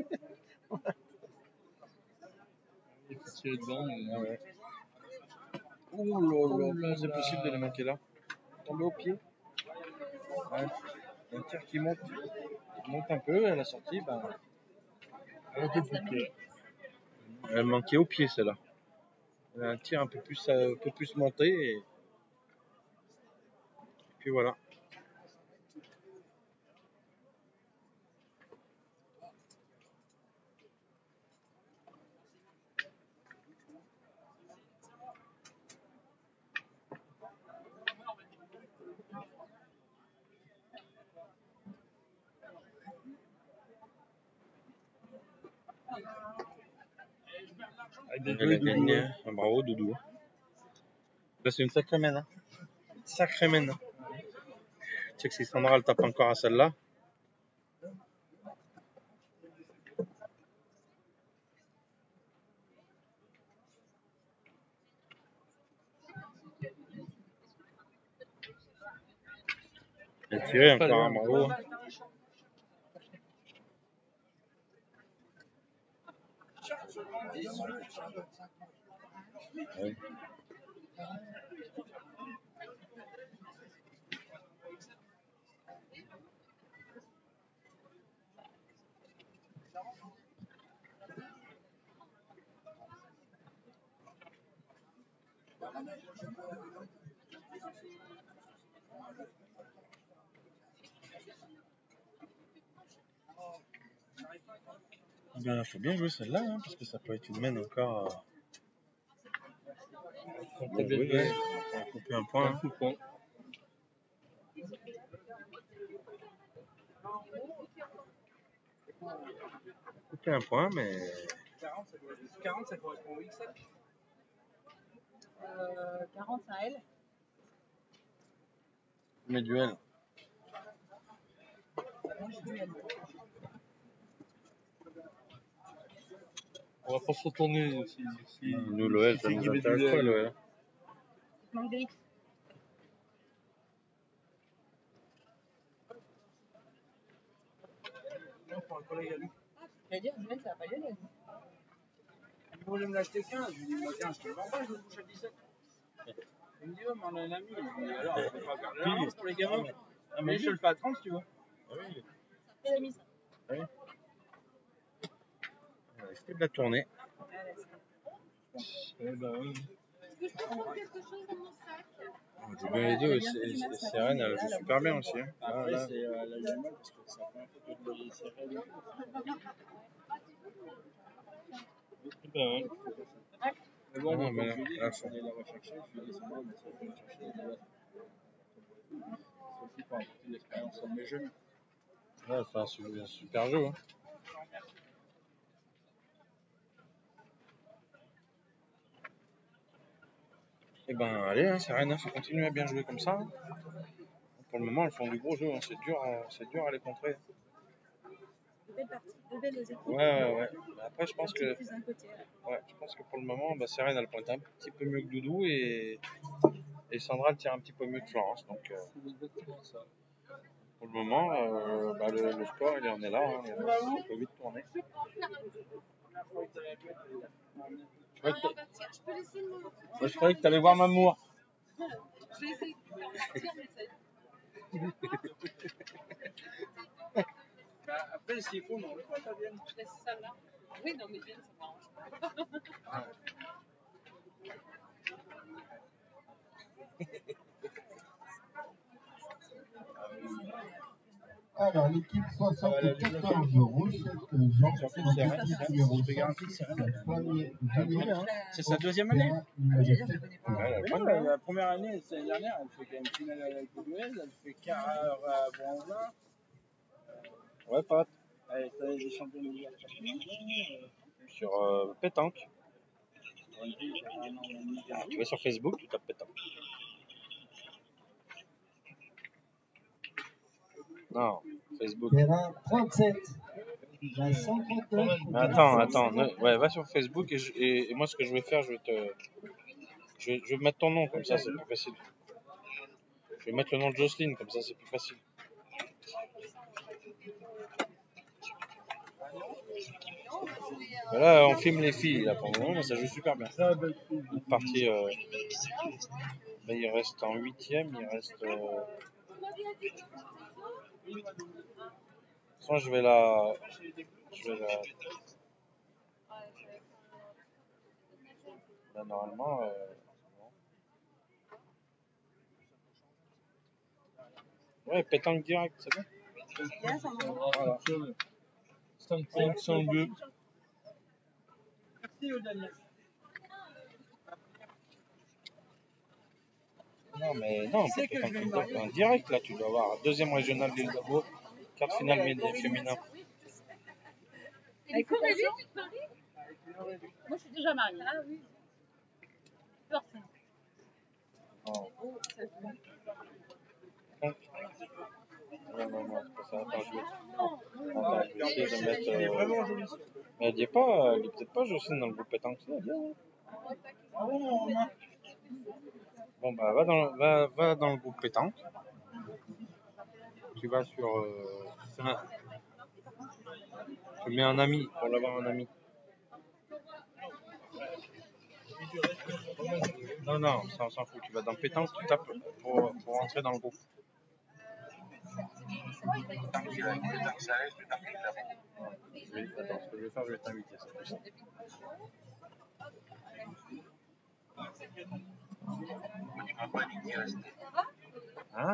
Il faut tirer dedans. Mais...
Ah ouais. Ouh là là, c'est possible de les manquer là. Tomber au pied. Ouais. Un tir qui monte, qui monte un peu, et à la sortie, ben.
Elle était plus claire.
Elle manquait au pied celle-là. Elle a un tir un peu plus, euh, un peu plus monté et... et puis voilà. Elle a gagné, hein. Bravo Doudou. Là c'est une sacrée mène. Hein. Sacrée mène. Tu sais que si Sandra elle tape encore à celle-là. Il a tiré encore un bravo. Ouais. Il ben, faut bien jouer celle-là, hein, parce que ça peut être une mène encore. Euh... Bien joué, ouais. On va couper un point.
Un coup point.
Couper un point, mais.
quarante, ça correspond au X sept.
Euh, quarante, c'est un L.
Mais duel.
On va pas se retourner si. si
Nous, l'O L, ça
si
nous
Guy met
intéresse
du
pas,
L.
l'O L.
Il manque de X.
Non, pour un collègue à lui.
J'allais dire, Duel, ça va pas y aller.
Il voulait me l'acheter quinze. Je lui dis, bah, quinze, je te le vends pas, je le bouge à dix-sept. Il me dit, oh, mais on a un ami. Je lui dis, alors, on peut pas faire de l'argent pour les gamins. Ah, mais je te le fais à trente si tu veux.
Ah oui.
C'est la mise.
Ah oui. C'était de la tournée.
Eh ben, oui.
Est-ce que je peux prendre quelque chose dans mon sac?
On joue bien les deux. Et Sérène, elle joue super bien aussi. Hein.
Après,
Là, là.
c'est euh, la gémale parce que c'est la première fois que je les Sérène.
Eh ben, oui.
Mais bon,
Ah non,
donc,
mais
comme
là,
je lui ai dit,
là,
je
ça-
vais aller la rechercher. Je lui ai dit, c'est bon, mais ça, je vais chercher les gars. C'est aussi pour apporter de l'expérience à mes jeunes.
Ouais, c'est un su- super jeu. Hein. Et ben, allez, hein, Sérène, ça continue à bien jouer comme ça. Pour le moment, elles font du gros jeu. Hein. C'est dur, euh, c'est dur à les contrer.
De belles parties, de belles équipes.
Ouais, ouais, ouais. Mais après, je pense que,
Plus d'un côté.
ouais, je pense que pour le moment, bah, Sérène, elle pointe un petit peu mieux que Doudou et, et Sandra, elle tire un petit peu mieux que Florence. Donc, euh,
C'est exactement ça.
pour le moment, euh, bah, le, le score, il en est là. Hein. Ça peut vite tourner. Je croyais que t'a-
Je peux laisser mon.
Moi, je croyais que tu allais voir Mamour.
Je vais essayer de faire partir, mais ça.
Bah, après, s'il faut, non, pourquoi ça vient?
Je laisse ça là. Oui, non, mais bien, ça m'arrange pas.
Alors, l'équipe soixante-quatorze rouge, Jean, l'équipe numéro cinq, premier Julien.
C'est sa deuxième année.
Numéro sept,
Ouais, la
Mais
pointe,
non,
hein.
la première année, c'est l'année dernière, elle fait quand même finale avec le duel, elle fait quart à Bronzin.
Ouais, Pat.
Elle est des champions du monde.
Sur euh, pétanque. Ah, tu vas sur Facebook, tu tapes pétanque. Non, Facebook.
Terrain trente-sept. La cent trente-neuf.
Mais attends, attends. ne- Ouais, va sur Facebook et, je- et, et moi, ce que je vais faire, je vais te. Je vais, je vais mettre ton nom, comme ça, c'est plus facile. Je vais mettre le nom de Jocelyne, comme ça, c'est plus facile. Mais là, on filme les filles, là, pour le moment, mais ça joue super bien.
Ah, ben,
Une partie. Euh... Là, il reste en huitième, il reste. Euh... De toute façon, je vais la. Je vais la. Là, normalement. Euh... Ouais, pétanque direct, c'est bon.
voilà. cinq cent deux.
Merci, Daniel.
Non, mais non,
C'est que je vais me marier.
en direct, là, tu dois avoir deuxième régional d'Île d'Abo, quart finale féminin.
Avec Aurélie, tu te maries? Moi, je suis déjà mariée. Ah oui. Personne.
Non.
Oh, ça se voit.
Non, non, non, c'est pas ça. Attends, je vais, Attends, je vais essayer de mettre.
Il est
Euh...
vraiment joli.
Mais elle dit pas, elle dit peut-être pas Jocelyne dans le groupe pétanque. Si, elle dit, hein.
Ah bon, Romain?
Bon, bah, va dans, va, va dans le groupe pétanque. tu vas sur... Euh, un... Tu mets un ami pour l'avoir un ami. Non, non, ça on s'en fout. Tu vas dans pétanque, tu tapes pour, pour rentrer dans le groupe. Je vais, attends, ce que je vais faire, je vais t'inviter. C'est plus simple. Hein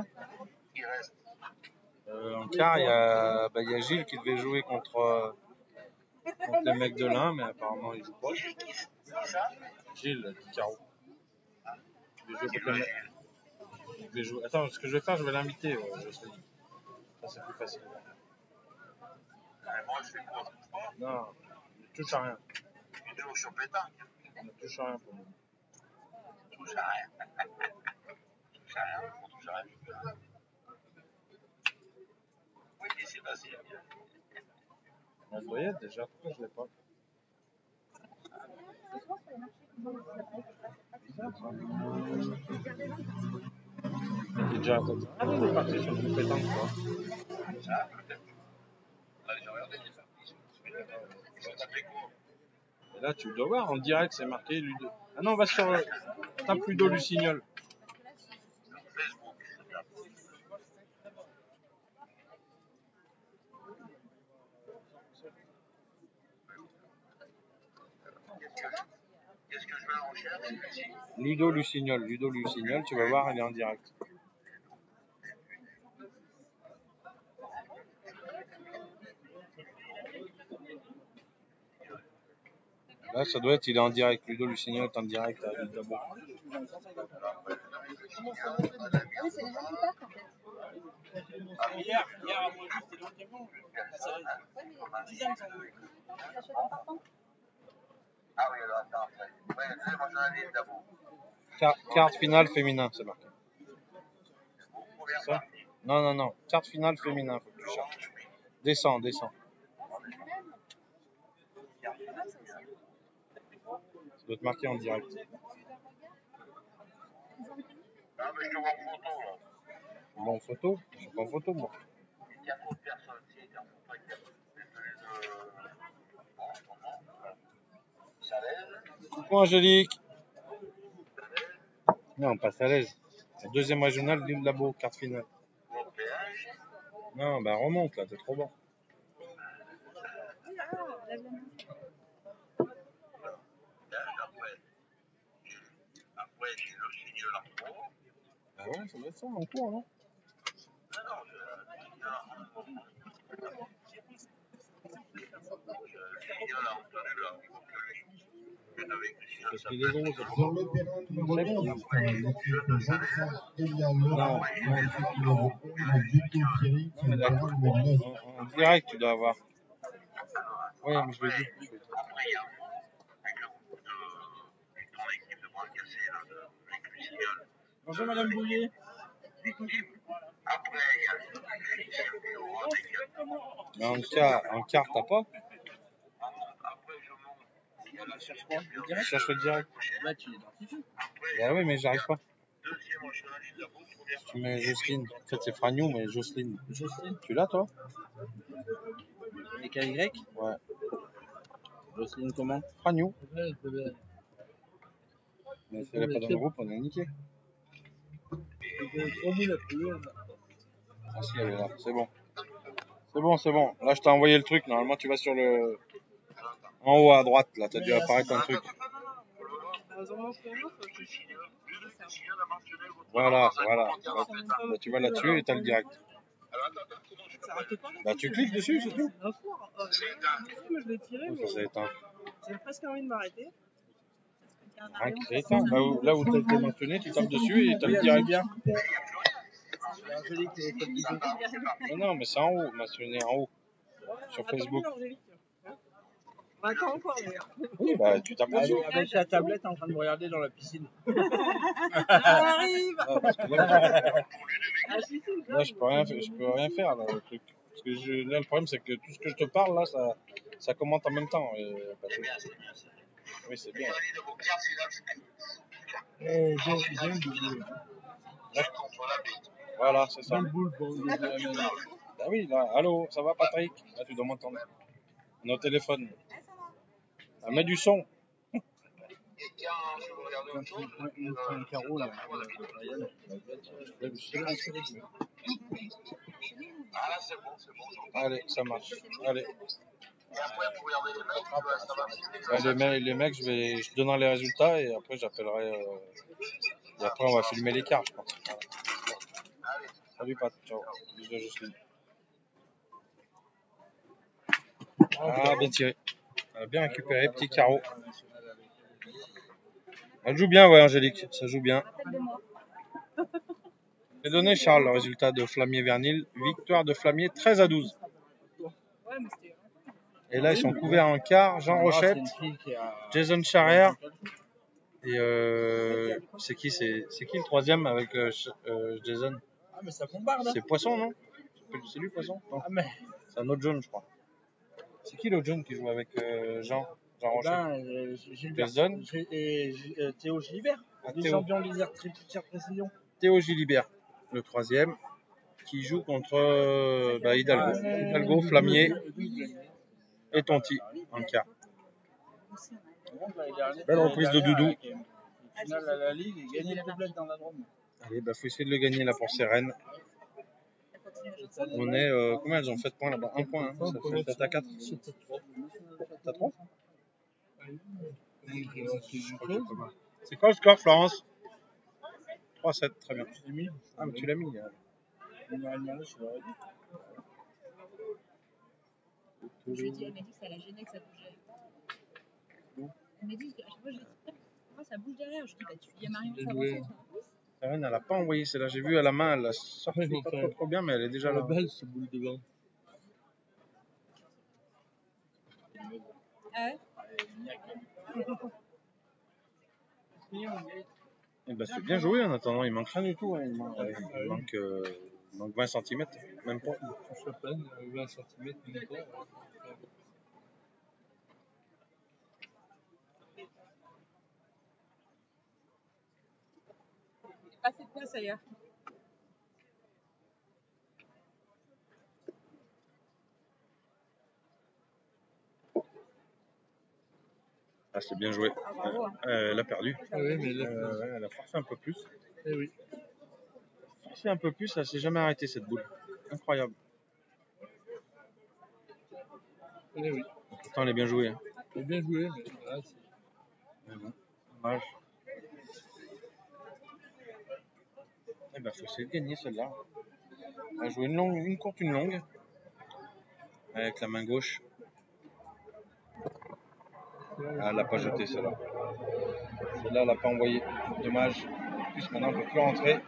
euh, En quart, il y, a, bah, y a Gilles qui devait jouer contre, euh, contre les mecs de l'Ain, mais apparemment il joue pas. Gilles Carreau. Je vais jouer contre les mecs. Je vais jouer... Attends, ce que je vais faire, je vais l'inviter. Euh, je sais. Ça, c'est plus facile. Non, ne touche à rien. Ne touche à rien pour moi. Touche à rien. Touche à rien, on touche à rien. Oui, c'est facile. On doit y être déjà, pourquoi je l'ai pas? J'ai déjà entendu. Ah oui, on est parti sur une pétanque, quoi. Ah, peut-être. On a déjà regardé, les Et là, tu dois voir, en direct, c'est marqué Ludo. Ah non, on va sur. Euh, tape Ludo Lucignol. Qu'est-ce que je vais en recherche? Ludo Lucignol. Ludo Lucignol, tu vas voir, elle est en direct. Là, ça doit être, il est en direct. Ludo Lucignol est en direct à Ludo.
Oui, c'est les gens qui partent en fait.
Hier, hier à moi, c'était l'entraînement. Dixième, ça veut.
Ah oui, alors attends. Ouais, moi j'en avais d'abord. Carte finale féminin, c'est marqué. C'est ça? Non, non, non. Carte finale féminin, faut que tu cherches. Descends, descends. Ça doit te marquer en direct. Ah, mais je te vois en photo, là. Bon, en photo? Je suis pas en photo, moi. Il y a trop de personnes, si, il y a trop de personnes. Coucou Angélique. Non, on passe à l'aise. La deuxième régionale, l'île Labo, carte finale. Non, bah remonte là, t'es trop bon. Ah ouais, ça doit être ça, en cours, non? Parce qu'il est gros, ça.
Sur le terrain numéro dix, l'équipe vingt-cinq, Elia Laurent, l'équipe numéro onze, Duto Thierry, sur le terrain numéro neuf.
En direct, tu dois avoir. Oui, mais je l'ai dit.
Bonjour Madame Bouillet.
Mais en quart, en quart, t'as pas?
Elle cherche quoi? Le
Je
direct?
cherche le direct.
Là, tu l'identifies.
Bah oui, mais j'arrive pas. Tu mets Jocelyne. En fait, c'est Fragnou, mais Jocelyne.
Jocelyne.
Tu l'as, toi?
Et K Y?
Ouais.
Jocelyne comment?
Fragnou. Mais si elle est pas dans le groupe, on est niqué. Ah si, elle est là. C'est bon. C'est bon, c'est bon. Là, je t'ai envoyé le truc. Normalement, tu vas sur le... En haut à droite, là. T'as dû apparaître un truc. Voilà, voilà. Bah, tu vas là-dessus et t'as le direct. Bah, tu cliques dessus, c'est tout.
Je l'ai tiré, mais
Ça s'est éteint.
j'ai presque envie de m'arrêter.
Rien qui s'est éteint. Là où, là où t'as été mentionné, tu tapes dessus et t'as le direct.
bien.
Non, non, mais c'est en haut, mentionné en haut. Sur
Attends,
Facebook.
Angélique. Bah, attends encore, d'ailleurs.
Oui, bah, tu tapes dessus.
Avec sa tablette en train de me regarder dans la piscine.
Elle arrive.
Ah, parce que là,
Ah, si, si,
là, je peux rien faire, je peux rien faire, là, le truc. Parce que je, là, le problème, c'est que tout ce que je te parle, là, ça, ça commente en même temps. Et, bah, c'est bien, c'est bien. Oui, c'est bien.
Euh, j'ai j'ai un double.
Là, Voilà, c'est ça.
Belle boule pour le deuxième année.
Bah oui, là, allô, ça va Patrick? Là, tu dois m'entendre. On est au téléphone. Ah, mets du son.
Un carreau là.
Allez, ça marche. Allez. Ouais, les, mecs, les mecs, je vais, je donnerai les résultats et après j'appellerai. Euh, et après on va filmer l'écart, je pense. Voilà. Salut Pat, ciao. Bisous à Jocelyne. Ah, bien tiré. Elle a bien récupéré, petit carreau. Elle joue bien, ouais, Angélique, ça joue bien. J'ai donné Charles le résultat de Flamier-Vernil. Victoire de Flamier treize à douze. Et là, ils sont couverts en quart. Jean Rochette, Jason Charrière. Et euh, c'est qui c'est, c'est qui le troisième avec euh, euh, Jason?
Ah, mais ça bombarde.
C'est Poisson, non? C'est lui, Poisson? Non.
Ah, mais.
C'est un autre jaune, je crois. C'est qui l'autre jaune qui joue avec euh, Jean Jean Rochette?
Ben, euh, Gilbert.
Jason
Et euh, Théo Gilbert.
Ah,
Les
Théo.
champions d'Isère, triple précision.
Théo Gilibert, le troisième, qui joue contre euh, bah, Hidalgo.
Ah,
Hidalgo, Flamier et Tonti en quart. Belle reprise de Doudou.
Finale à la Ligue et gagner le doublette dans la Drôme.
Allez, bah faut essayer de le gagner là pour Sérène. On est, euh, combien elles ont fait de points là-bas? Un point, hein. Ça fait sept à quatre. sept à trois. C'est quoi le score, Florence? trois à sept, très bien. Ah, mais tu l'as mis. Hein.
Je lui ai dit, elle m'a dit que ça la gênait que ça bougeait. Elle m'a dit, à chaque fois, je lui ai dit, pourquoi ça bouge derrière? Je lui ai dit, bah, tu dis à Marion, ça avance.
Sérène, elle n'a pas envoyé celle-là. J'ai vu à la main, elle a sorti pas trop, trop bien, mais elle est déjà là.
La belle, ce boule de vent.
Ah ouais?
Eh ben, c'est bien joué en attendant, il manque rien du tout. Hein. Il, manque, euh, il, manque, euh, il manque vingt centimètres, même pas.
Touche à peine, vingt centimètres, même pas.
Pas cette place ailleurs.
Ah, c'est bien joué.
Ah, bravo, hein.
Euh, elle a perdu.
Ah oui, mais là,
Euh, ouais, elle a forcé un peu plus.
eh oui.
Forcé un peu plus, elle s'est jamais arrêtée cette boule. Incroyable.
Eh oui.
Pourtant, elle est bien jouée. Hein.
C'est bien joué, mais là, c'est.
Mais bon, dommage. Eh ben, faut essayer de gagner celle-là. Elle a joué une, longue, une courte, une longue. Avec la main gauche. Ah, elle l'a pas jeté celle-là. Celle-là, elle l'a pas envoyé. Dommage. En plus, maintenant, on ne peut plus rentrer.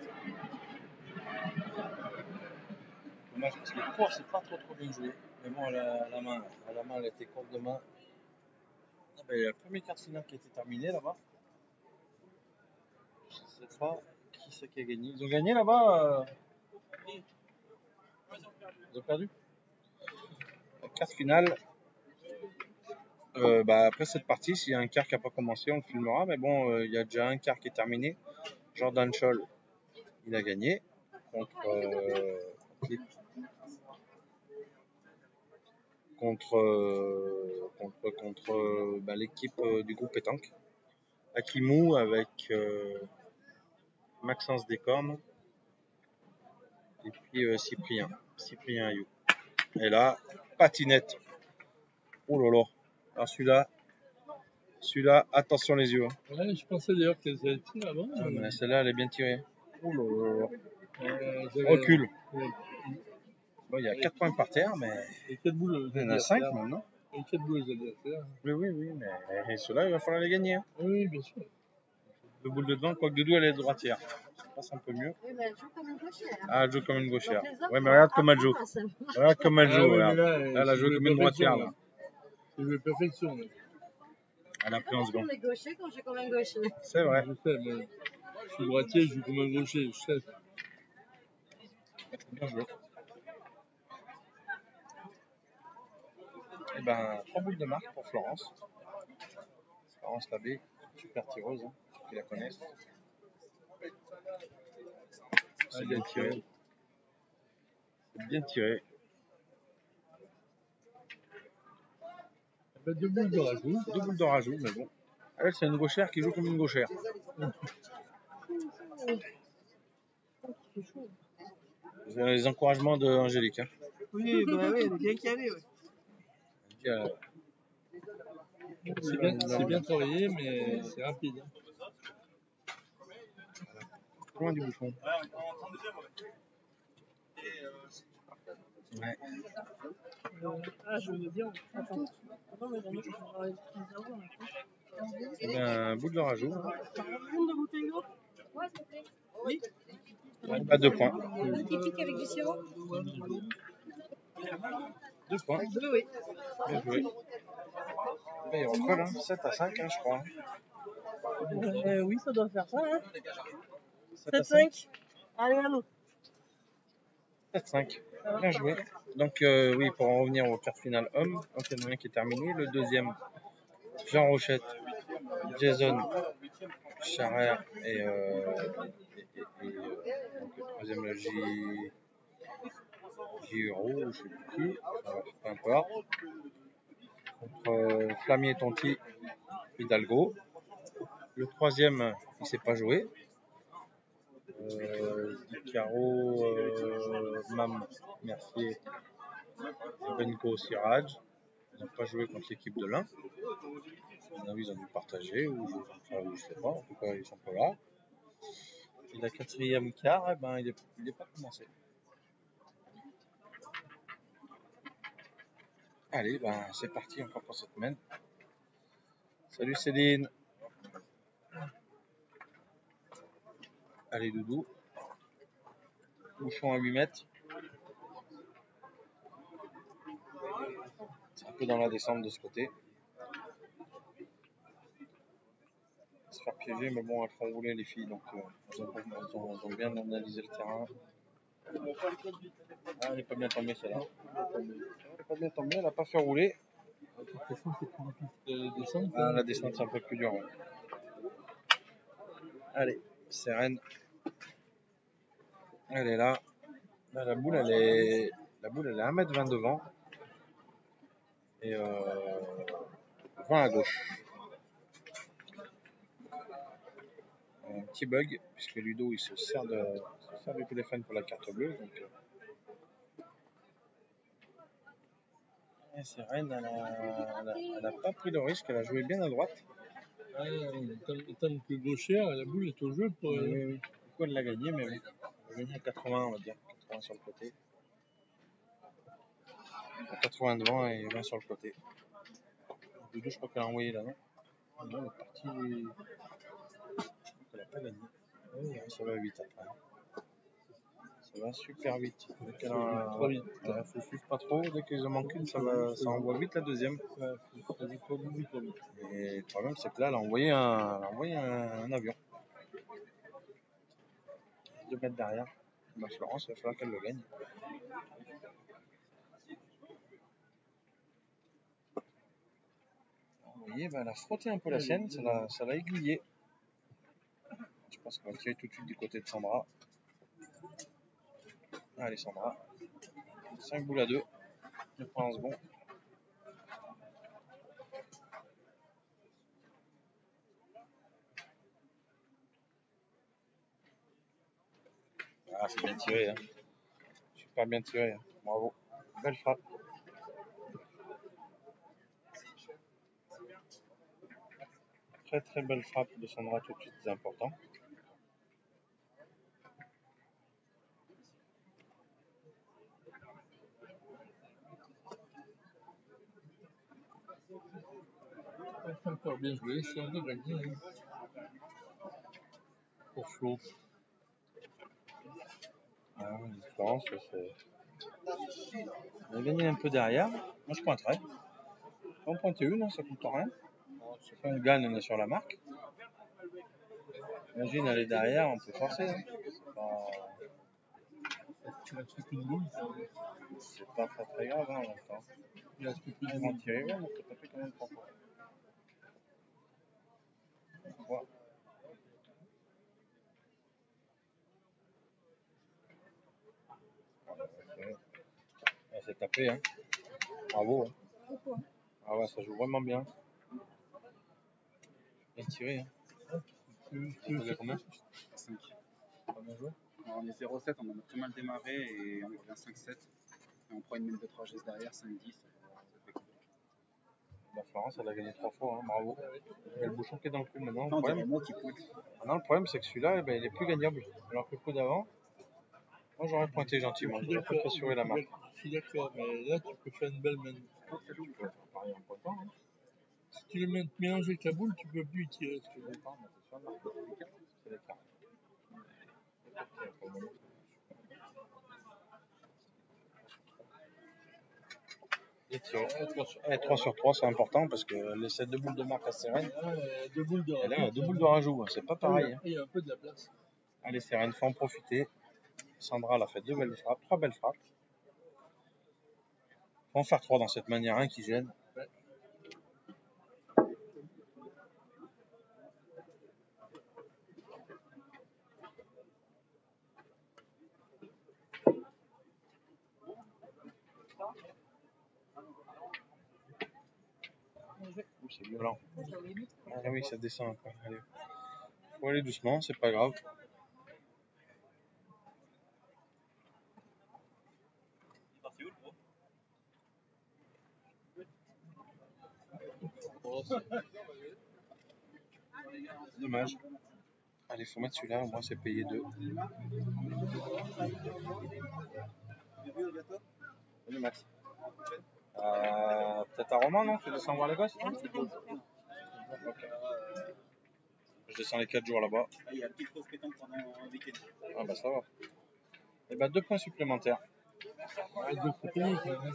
Dommage parce que les courses, c'est pas trop trop bien joué. Mais bon, elle a la main. À la main, elle était courte de main. Ah, ben, il y a le premier quart de finale qui a été terminé là-bas. Je ne sais pas qui c'est qui a gagné. Ils ont gagné là-bas. Euh... Ils ont perdu. La quart finale. Euh, bah, après cette partie, s'il y a un quart qui n'a pas commencé, on le filmera. Mais bon, euh, il y a déjà un quart qui est terminé. Jordan Scholl, il a gagné contre euh, contre euh, contre, contre euh, bah, l'équipe euh, du groupe pétanque. Akimou avec euh, Maxence Descornes et puis euh, Cyprien, Cyprien Ayou. Et là, patinette. Oh là là. Alors celui-là, celui-là, attention les yeux. Hein.
Ouais, je pensais d'ailleurs qu'elle allait tirer avant.
Ah, mais celle-là, elle est bien tirée. Oh là là.
Euh,
Recule.
Ouais.
Bon, il y a quatre points par terre, mais
Et quatre boules.
il y en a cinq maintenant.
Et quatre boules aux adversaires.
Oui, oui, oui, mais ceux-là, il va falloir les gagner. Hein.
Oui, bien sûr.
Deux boules de devant, quoique Doudou, elle est droitière. Ça passe un peu mieux.
Oui, mais elle joue comme une gauchère.
Ah, elle joue comme une gauchère.
Donc, les autres,
Ouais, mais regarde comme elle joue.
ah, ça-
Regarde comme elle
Ah
joue.
oui,
Regarde.
mais là,
Là, elle a
c'est
joué
de
comme une droitière.
perfection,
Là.
C'est de perfection. Là.
Elle a pris en seconde.
Les gauchers quand je suis comme un gaucher.
C'est vrai.
Je sais, mais je suis droitier, je joue comme un gaucher. Je sais.
Bien joué. Et ben, trois boules de marque pour Florence. Florence Labbé, super tireuse, hein, ceux qui la connaissent. C'est bien tiré. Bien tiré.
Deux boules de rajout.
Deux boules de rajout, mais bon. Elle, c'est une gauchère qui joue comme une gauchère. C'est les encouragements d'Angélique. Hein.
Oui, bah oui, elle est bien calée, ouais.
Euh,
C'est bien, c'est bien travaillé, mais c'est rapide.
Loin du bouchon. Ouais.
Ah, je veux dire, attends. Non, mais j'en ai, j'en ai quinze euros, là.
Eh ben, boule de rajout.
T'as un nombre de bouteilles d'eau?
Ouais, s'il te plaît.
Oui.
À deux points.
Un typique avec du sirop.
Deux points.
Deux, oui.
Bien joué. Là, il recolle, hein. sept à cinq, hein, je crois.
Euh, oui, ça doit faire ça, hein.
sept à
sept cinq. Allez, allô.
sept cinq. Bien joué. Donc, euh, oui, pour en revenir au quart final homme, un témoin qui est terminé. Le deuxième, Jean Rochette, Jason Charrer et, euh, et, et, et euh, donc le troisième, le J. Giro, je ne sais plus qui, euh, peu importe. Contre euh, Flamier Tonti, Hidalgo. Le troisième, il ne s'est pas joué. Euh, Caro, euh, Mam, Mercier, Benko, Siraj. Ils n'ont pas joué contre l'équipe de l'Ain. À mon avis, ils ont dû partager, ou je ne sais pas. En tout cas, ils sont pas là. Et la quatrième quart, eh ben, il n'est il est pas commencé. Allez, ben, c'est parti encore pour cette semaine. Salut Céline. Allez, Doudou. Bouchon à huit mètres. C'est un peu dans la descente de ce côté. Se faire piéger, mais bon, elles font rouler les filles, donc euh, elles, ont, elles, ont, elles ont bien analysé le terrain. Ah, elle n'est pas bien tombée celle-là. Elle n'est pas bien tombée, elle n'a pas fait rouler. Ah, la descente, c'est un peu plus dur. Ouais. Allez, c'est Rennes. Elle est là. Là, la boule, elle est, la boule, elle est un mètre vingt devant. Et euh, vingt à gauche. Un petit bug, puisque Ludo, il se sert, de, se sert du téléphone pour la carte bleue. Donc, euh, c'est Rennes, elle n'a pas pris le risque, elle a joué bien à droite.
Ah, tant que gauchère, la boule est au jeu pour elle.
Oui, oui. Du coup, elle l'a gagné, mais oui. Elle a gagné à quatre-vingts, on va dire. quatre-vingts sur le côté. quatre-vingts devant et vingt sur le côté. Doudou, je crois qu'elle a envoyé là, non? Non, elle est partie. Je crois qu'elle n'a pas gagné. Oui, ça va vite après. Ça va super vite. Dès qu'elle a...
Trop vite.
Elle réfléchit pas trop. Dès qu'ils en manquent une, ça, va... ça envoie vite la deuxième. Et le problème, c'est que là, elle a envoyé un, elle a envoyé un... un avion. Deux mètres derrière. Bah, Florence, il va falloir qu'elle le gagne. Vous voyez, bah, elle a frotté un peu la sienne, ça l'a, ça l'a aiguillé. Je pense qu'on va tirer tout de suite du côté de Sandra. Allez Sandra. cinq boules à deux. Je prends un second. Ah, c'est bien tiré. Hein. Super bien tiré. Hein. Bravo. Belle frappe. Très très belle frappe de Sandra tout de suite, c'est important.
C'est encore bien joué, c'est un peu gagné. Hein. Pour Flo.
Ah, Florence, c'est... Elle a gagné un peu derrière. Moi, je pointerai. On pointe une, hein, ça coûte rien. Si on gagne, on est sur la marque. Imagine, elle est derrière, on peut forcer. Hein.
Tu vas te une boule.
C'est pas très très grave hein, en même temps.
Il reste plus
Ils vont tirer, ouais, mais ça peut fait quand même trois fois. Voilà. C'est tapé, hein. Bravo. Hein.
Beaucoup, hein.
Ah ouais, ça joue vraiment bien. Bien tiré. Hein.
Tu
Tu faisais combien?
cinq.
Combien joué?
On est zéro sept, on a très mal démarré et on revient cinq sept. Et on prend une mine de trois gestes derrière, cinq dix.
La Florence, elle a gagné trois fois, hein. Bravo. Il y a le bouchon qui est dans le coup maintenant. Le
Non,
problème,
moi qui pointe.
maintenant, le problème c'est que celui-là, eh ben, il est plus gagnable. Alors que le coup d'avant, moi j'aurais pointé gentiment. J'aurais pas pressuré la marque.
Je suis d'accord, mais là tu peux faire une belle main.
Tu peux faire pareil en pointant. Hein.
Si tu le mets mélanger avec la boule, tu peux plus y tirer. Si tu veux.
Non, mais c'est sûr, non. C'est les cartes. Et tiré. Eh, trois sur trois, c'est important parce que laisser deux boules de marque à Sérène,
Ah, deux boules de
et là, deux boules de rajout, c'est pas pareil. Hein.
Il y a un peu de la place.
Allez, Sérène, faut en profiter. Sandra, elle a fait deux belles frappes, trois belles frappes. Faut en faire trois dans cette manière, un qui gêne.
Ouais.
C'est violent. Ah oui, ça descend encore. Allez. Faut aller doucement, c'est pas grave. Dommage. Allez, faut mettre celui-là, au moins c'est payé deux. Salut Max. Euh, Peut-être à Roman, non? Tu descends voir les gosses? Ok. Je descends les quatre jours là-bas.
Il y a une petite pause pétanque pendant un week-end.
Ah bah ça va. Et bah deux points supplémentaires.
Ah, deux c'est fini.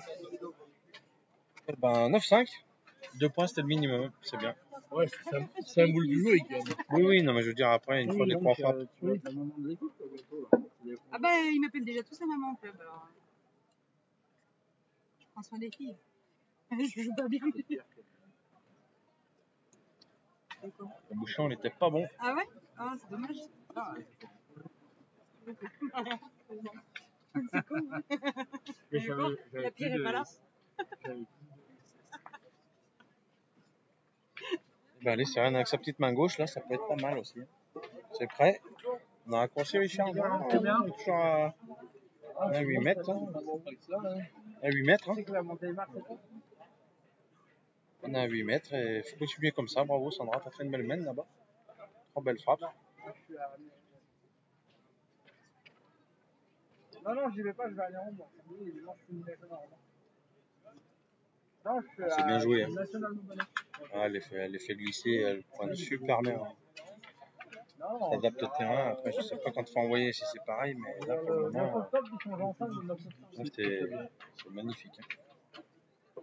Et ben neuf cinq. Deux points c'était le minimum, c'est bien.
Ouais, c'est un, c'est un boule du jouet quand même.
Oui, oui, non mais je veux dire après, une fois les trois frappes.
Tu vas être la maman de l'équipe, toi, bientôt, là.
Ah bah, ils m'appellent déjà tous sa maman en club, alors. Je prends soin des filles. Je joue pas bien.
Le bouchon, il était pas bon.
Ah ouais? Ah, c'est dommage. Ah, c'est con, hein.
Mais j'avais- j'avais
La
plus
pire est
de-
pas là.
j'avais-
Ben allez, c'est rien avec sa petite main gauche, là, ça peut être pas mal aussi. C'est prêt? On a raccourci Richard. On est toujours à, à huit mètres. Hein.
avec ça, hein.
À huit mètres. Hein.
Tu sais que la montée marque, c'est ça?
On est à huit mètres et faut continuer comme ça. Bravo Sandra, t'as fait une belle main là-bas. Trois belles frappes.
Non, non, j'y vais pas, je vais aller en bas. Oui, moi, je suis une nationale en bas. Non, je suis
C'est bien
à
joué. Hein.
nationale Louvain.
Ah, elle, les fait, elle les fait glisser, elle pointe super bien. Hein.
Non,
S'adapte au terrain. Après, je sais pas quand il faut envoyer si c'est pareil, mais là pour le moment,
neuf octobre, ils sont ensemble, le neuf septembre.
là, c'était c'est magnifique. Hein.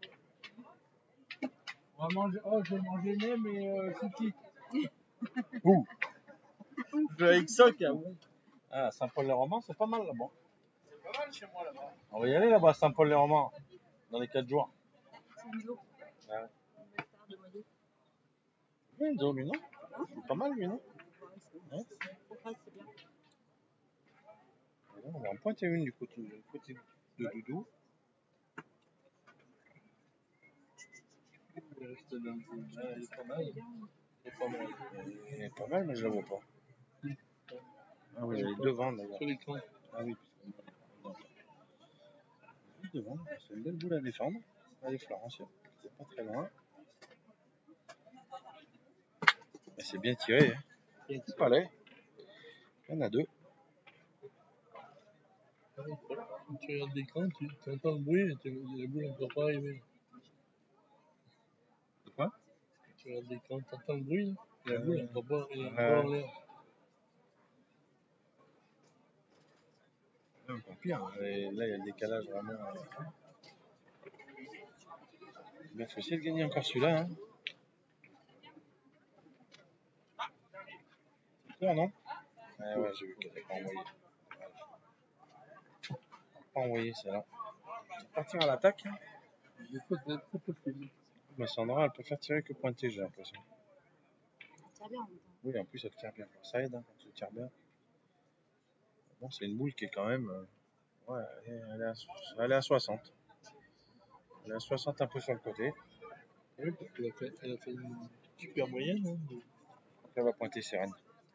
On va manger, oh, je vais manger né, mais euh, cookies.
Ouh.
Je vais avec soc, hein.
Ah, Saint-Paul-les-Romans, c'est pas mal là-bas.
C'est pas mal chez moi là-bas.
On va y aller là-bas, Saint-Paul-les-Romans, dans les quatre jours.
C'est Enzo.
Ouais.
Une star de moyeu.
Oui, Enzo, lui, non? C'est pas mal, lui, non? Hein?
C'est bien.
On va en pointer une du côté, du côté de Doudou.
Il reste dans le- ah, il est pas mal.
Il est pas mal. Il est pas mal, mais je la vois pas. Ah oui, elle est devant d'ailleurs.
Sur l'écran.
Ah oui, juste devant. C'est une belle boule à défendre. Allez, Florence, c'est pas très loin. Mais c'est bien tiré. Hein. Petit palais. Il y en a deux.
Quand tu regardes l'écran, tu, tu entends le bruit et tu, la boule n'est encore pas arrivée.
C'est quoi?
Quand tu regardes l'écran, tu entends le bruit et la boule n'est encore pas, elle est encore
Ouais.
en l'air.
Là, encore pire. Et là, il y a le décalage vraiment. Il faut essayer de gagner encore celui-là. Hein. C'est clair, non? Ah ouais, j'ai vu qu'elle n'était pas envoyée. Pas envoyée, celle-là. Partir à l'attaque. Hein.
Des fois, c'est très possible.
Mais Sandra, elle peut faire tirer que pointer, j'ai l'impression.
Ça tire bien en même temps.
Oui, en plus, elle tire bien. Ça aide hein, quand tu tires bien. Bon, c'est une boule qui est quand même. Euh, Ouais, elle est à, elle est à soixante. Elle est à soixante un peu sur le côté.
Oui, parce qu'elle a fait, elle a fait une super moyenne. Hein, de...
Elle va pointer Sérène.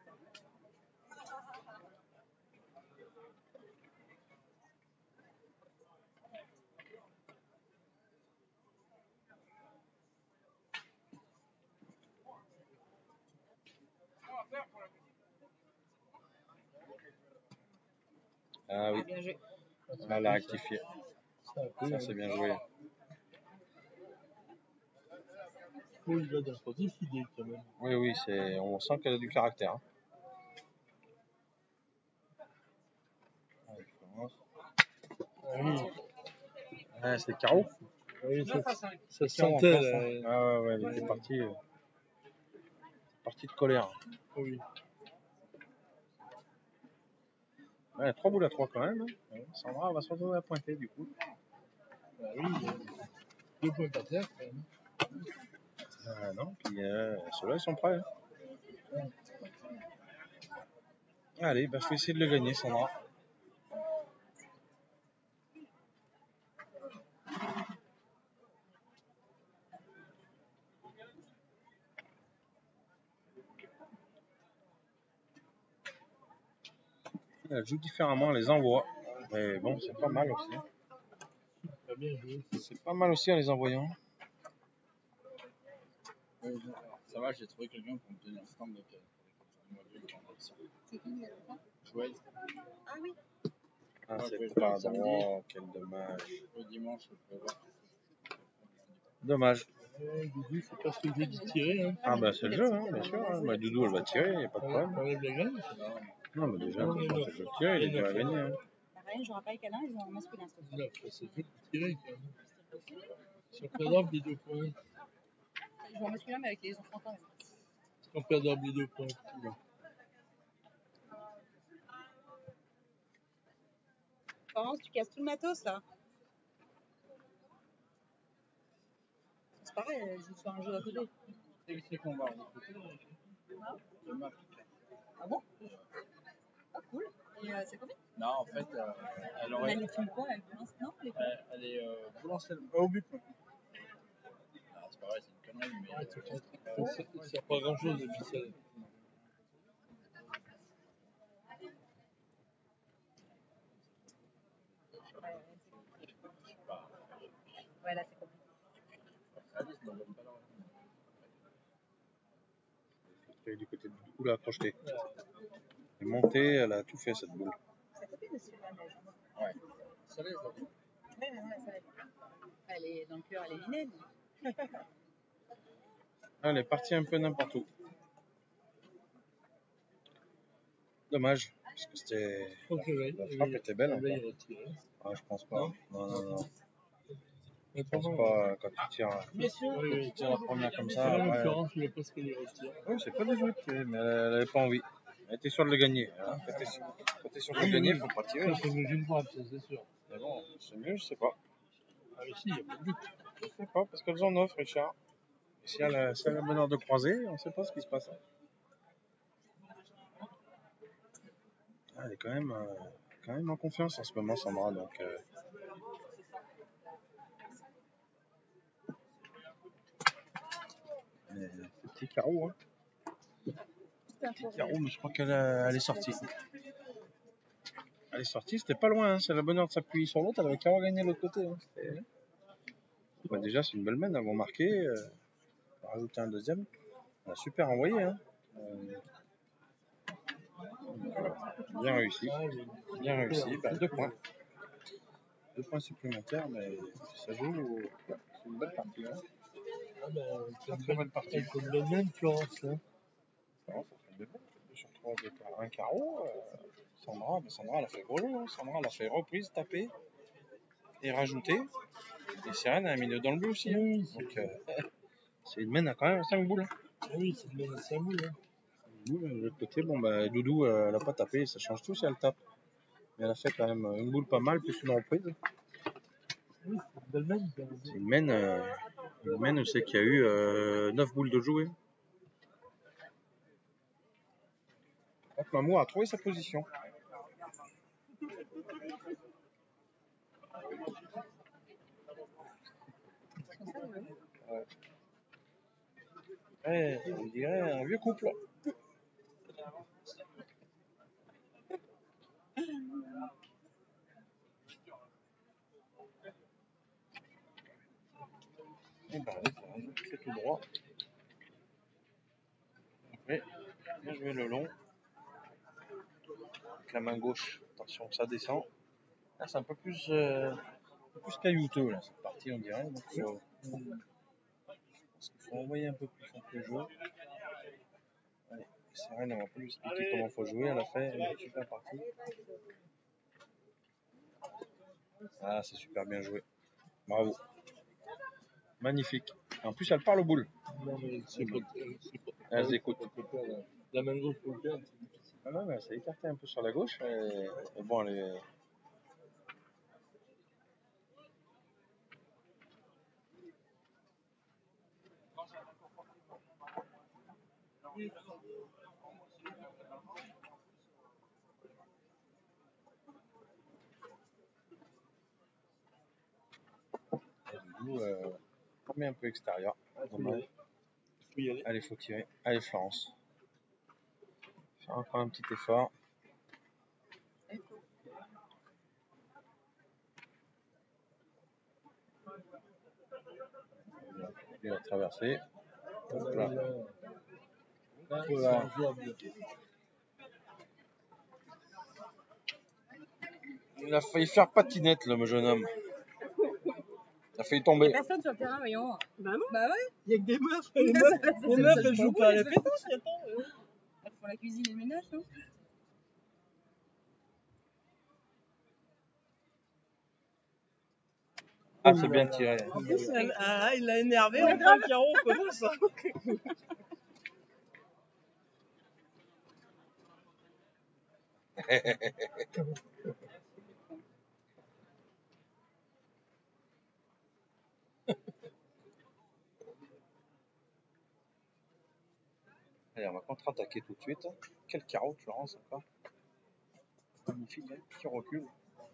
Ah oui,
Bien joué.
elle a rectifié.
Ça, un peu,
Ça, c'est bien joué.
Oui, il va d'être décidé quand même.
Oui, oui, c'est... on sent qu'elle a du caractère. Hein.
Ah oui,
Ouais, c'est carreau.
oui ça, ça se
Carreau en
sentait.
face,
Là.
hein. Ah ouais, ouais, elle était partie, euh, partie de colère.
Oui.
Ouais, trois boules à trois quand même. Hein. Sandra va se retrouver à pointer du coup.
Ah oui, deux points par terre quand même.
Ah non, puis euh, ceux-là ils sont prêts. Hein. Allez, bah, je vais essayer de le gagner, Sandra. Elle joue différemment, elle les envoie. Mais bon, c'est pas mal aussi.
Pas bien joué.
C'est pas mal aussi en les envoyant.
Oui, ça va, j'ai trouvé quelqu'un pour me tenir un stand de
C'est qui là
Joël.
Ah oui.
Ah,
Ouais,
c'est
je
pas
vais samedi.
droit, quel dommage.
Le dimanche, je peux voir.
Dommage.
Ouais, Doudou, c'est pas ce que je lui dis de tirer. Hein.
Ah bah c'est le jeu, hein, bien sûr. Hein. Bah, Doudou, elle va tirer, y a pas de problème.
Enlève la graine.
Non, mais déjà,
Non,
quand
non, non.
elle veut tirer, il est déjà gagné. Hein.
Pareil, j'aurai pas les câlins, ils ont un masculin.
Là, c'est le jeu de tirer quand même. Si on perd les deux points.
Ils ont un masculin, mais avec les enfants quand même.
Si on perd les deux points.
Florence, tu casses tout le matos là. C'est pareil, elle joue sur un jeu à côté.
Et c'est qu'on va recruter demain.
Ah bon? Ah cool. Et euh, c'est combien?
Non, en fait, euh, elle
On a
aurait.
les films quoi? Elle balance non les films.
Elle, elle est euh, boulanger au but. Ah, c'est pas vrai, c'est une connerie, mais.
Ouais, euh, ça ne sert pas grand chose, les ficelles.
Ouais, là c'est combien?
Et du côté de Doudou, là, crocheté. Elle est montée, elle a tout fait cette boule.
Sa copine aussi, la neige.
Ouais. Ça l'est, ça.
Oui, mais ouais, ça l'est. Elle est dans le cœur, elle est vilaine.
Elle est partie un peu n'importe où. Dommage, parce que c'était. La frappe était belle. Ah, je pense pas. Non, non, non. Je pense pas quand tu tires, quand tu tires la première comme ça. Ouais. Oui, c'est pas déjoué de tirer, mais elle n'avait pas envie. Elle était sûre de le gagner. Hein. Quand tu es sûr de le gagner, il ne faut pas tirer.
C'est mieux d'une frappe, c'est sûr.
Mais bon, c'est mieux, je sais pas.
Ah, mais si, il n'y a pas de but.
Je sais pas, parce qu'elles en offrent, Richard. Et si elle a, si elle a le bonheur de croiser, on ne sait pas ce qui se passe. Ah, elle est quand même, euh, quand même en confiance en ce moment, Sandra. Donc, euh... petit carreau, hein. Petit carreau, mais je crois qu'elle elle est sortie. Elle est sortie, c'était pas loin. Hein. C'est la bonheur de s'appuyer sur l'autre. Elle avait qu'à regagner l'autre côté. Hein. Bah, déjà, c'est une belle mène. Elles vont marquer. Euh, on va rajouter un deuxième. On a super envoyé. Hein. Euh, bien réussi. Bien réussi. Bah, deux points. Deux points supplémentaires, mais ça joue. C'est une belle partie. Hein.
Ah ben, c'est une
très belle partie.
C'est une belle même, Florence. Hein.
Florence, ça fait deux points. deux sur trois, un carreau. Euh, Sandra, mais Sandra, elle a fait gros jeu. Hein. Sandra, elle a fait reprise, taper et rajouter. Et Sérène a mis le dans le but aussi. Hein.
Oui,
donc, euh, c'est une mène à quand même cinq boules.
Ah oui, c'est une mène à cinq boules. Hein.
Boule, de l'autre côté, bon, bah, Doudou, euh, elle n'a pas tapé. Ça change tout si elle tape. Mais elle a fait quand même une boule pas mal, plus une reprise.
Oui, c'est une belle mène.
C'est une mène, euh, une mène où c'est qu'il y a eu euh, neuf boules de jouer. Donc, Mamou a trouvé sa position. Ouais. Ouais, on dirait un vieux couple. Et ben, allez, c'est tout droit. Après, là, je vais le long. Avec la main gauche, attention, ça descend. Là, c'est un peu plus, euh, un peu plus caillouteux, là, cette partie, on dirait. Donc, faut, parce qu'il faut envoyer un peu plus fort le jeu. Allez, Cyrène, on va plus lui expliquer comment il faut jouer. Elle a fait une super partie. Ah, c'est super bien joué. Bravo. Magnifique. En plus, elle parle aux boules.
Non, mais c'est pas.
Elles écoutent.
La main gauche pour le perdre, c'est difficile.
Ah non, mais elle s'est écartée un peu sur la gauche. Et, et bon, elle est. Du coup, euh, on met un peu extérieur. Dommage.
Faut y aller.
Allez, faut tirer. Allez, Florence. Faire encore un petit effort. Il va traverser. Hop là. Voilà. Il a failli faire patinette, le jeune homme. Il a failli tomber.
Personne sur le terrain, voyons.
Bah non,
Bah ouais.
il y a que des meufs. Les meufs, les meufs elles jouent pas à la pétanque, attends.
Elles font la cuisine et le ménage, non?
Ah, c'est bien tiré.
En plus, elle, ah, il l'a énervé, on prend le carreau, on commence.
Allez, on va contre-attaquer tout de suite. Quel carreau, Florence, encore. Magnifique, hein, qui recule.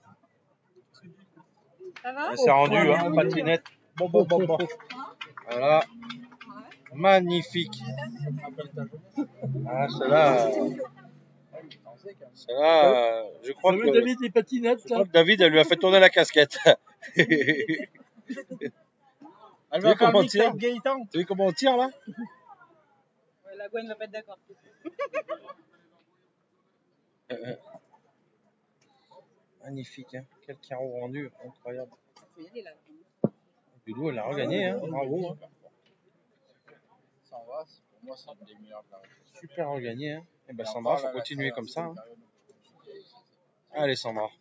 Ça va?
C'est rendu, hein, patinette. Bon, bon, bon, bon. Voilà. Magnifique. Ah, celle-là. euh, Celle-là, euh, je crois
Ça
que.
met David des patinettes,
Je crois
là.
que David, elle lui a fait tourner la casquette.
Elle
Tu
va
veux
faire
comment
le
on
mix
tire
avec Gaëtan.
Tu vois comment on tire, là?
Ouais, la Gwen va pas être d'accord.
Euh, euh. Magnifique, hein. Quel carreau rendu, incroyable.
Faut y aller là.
Doudou, elle a regagné, hein. Bravo. Hein.
Ça va, pour moi, c'est une des meilleures de la région.
Super regagné, hein. Et ben Sandra, faut continuer comme ça. Hein. Allez, Sandra.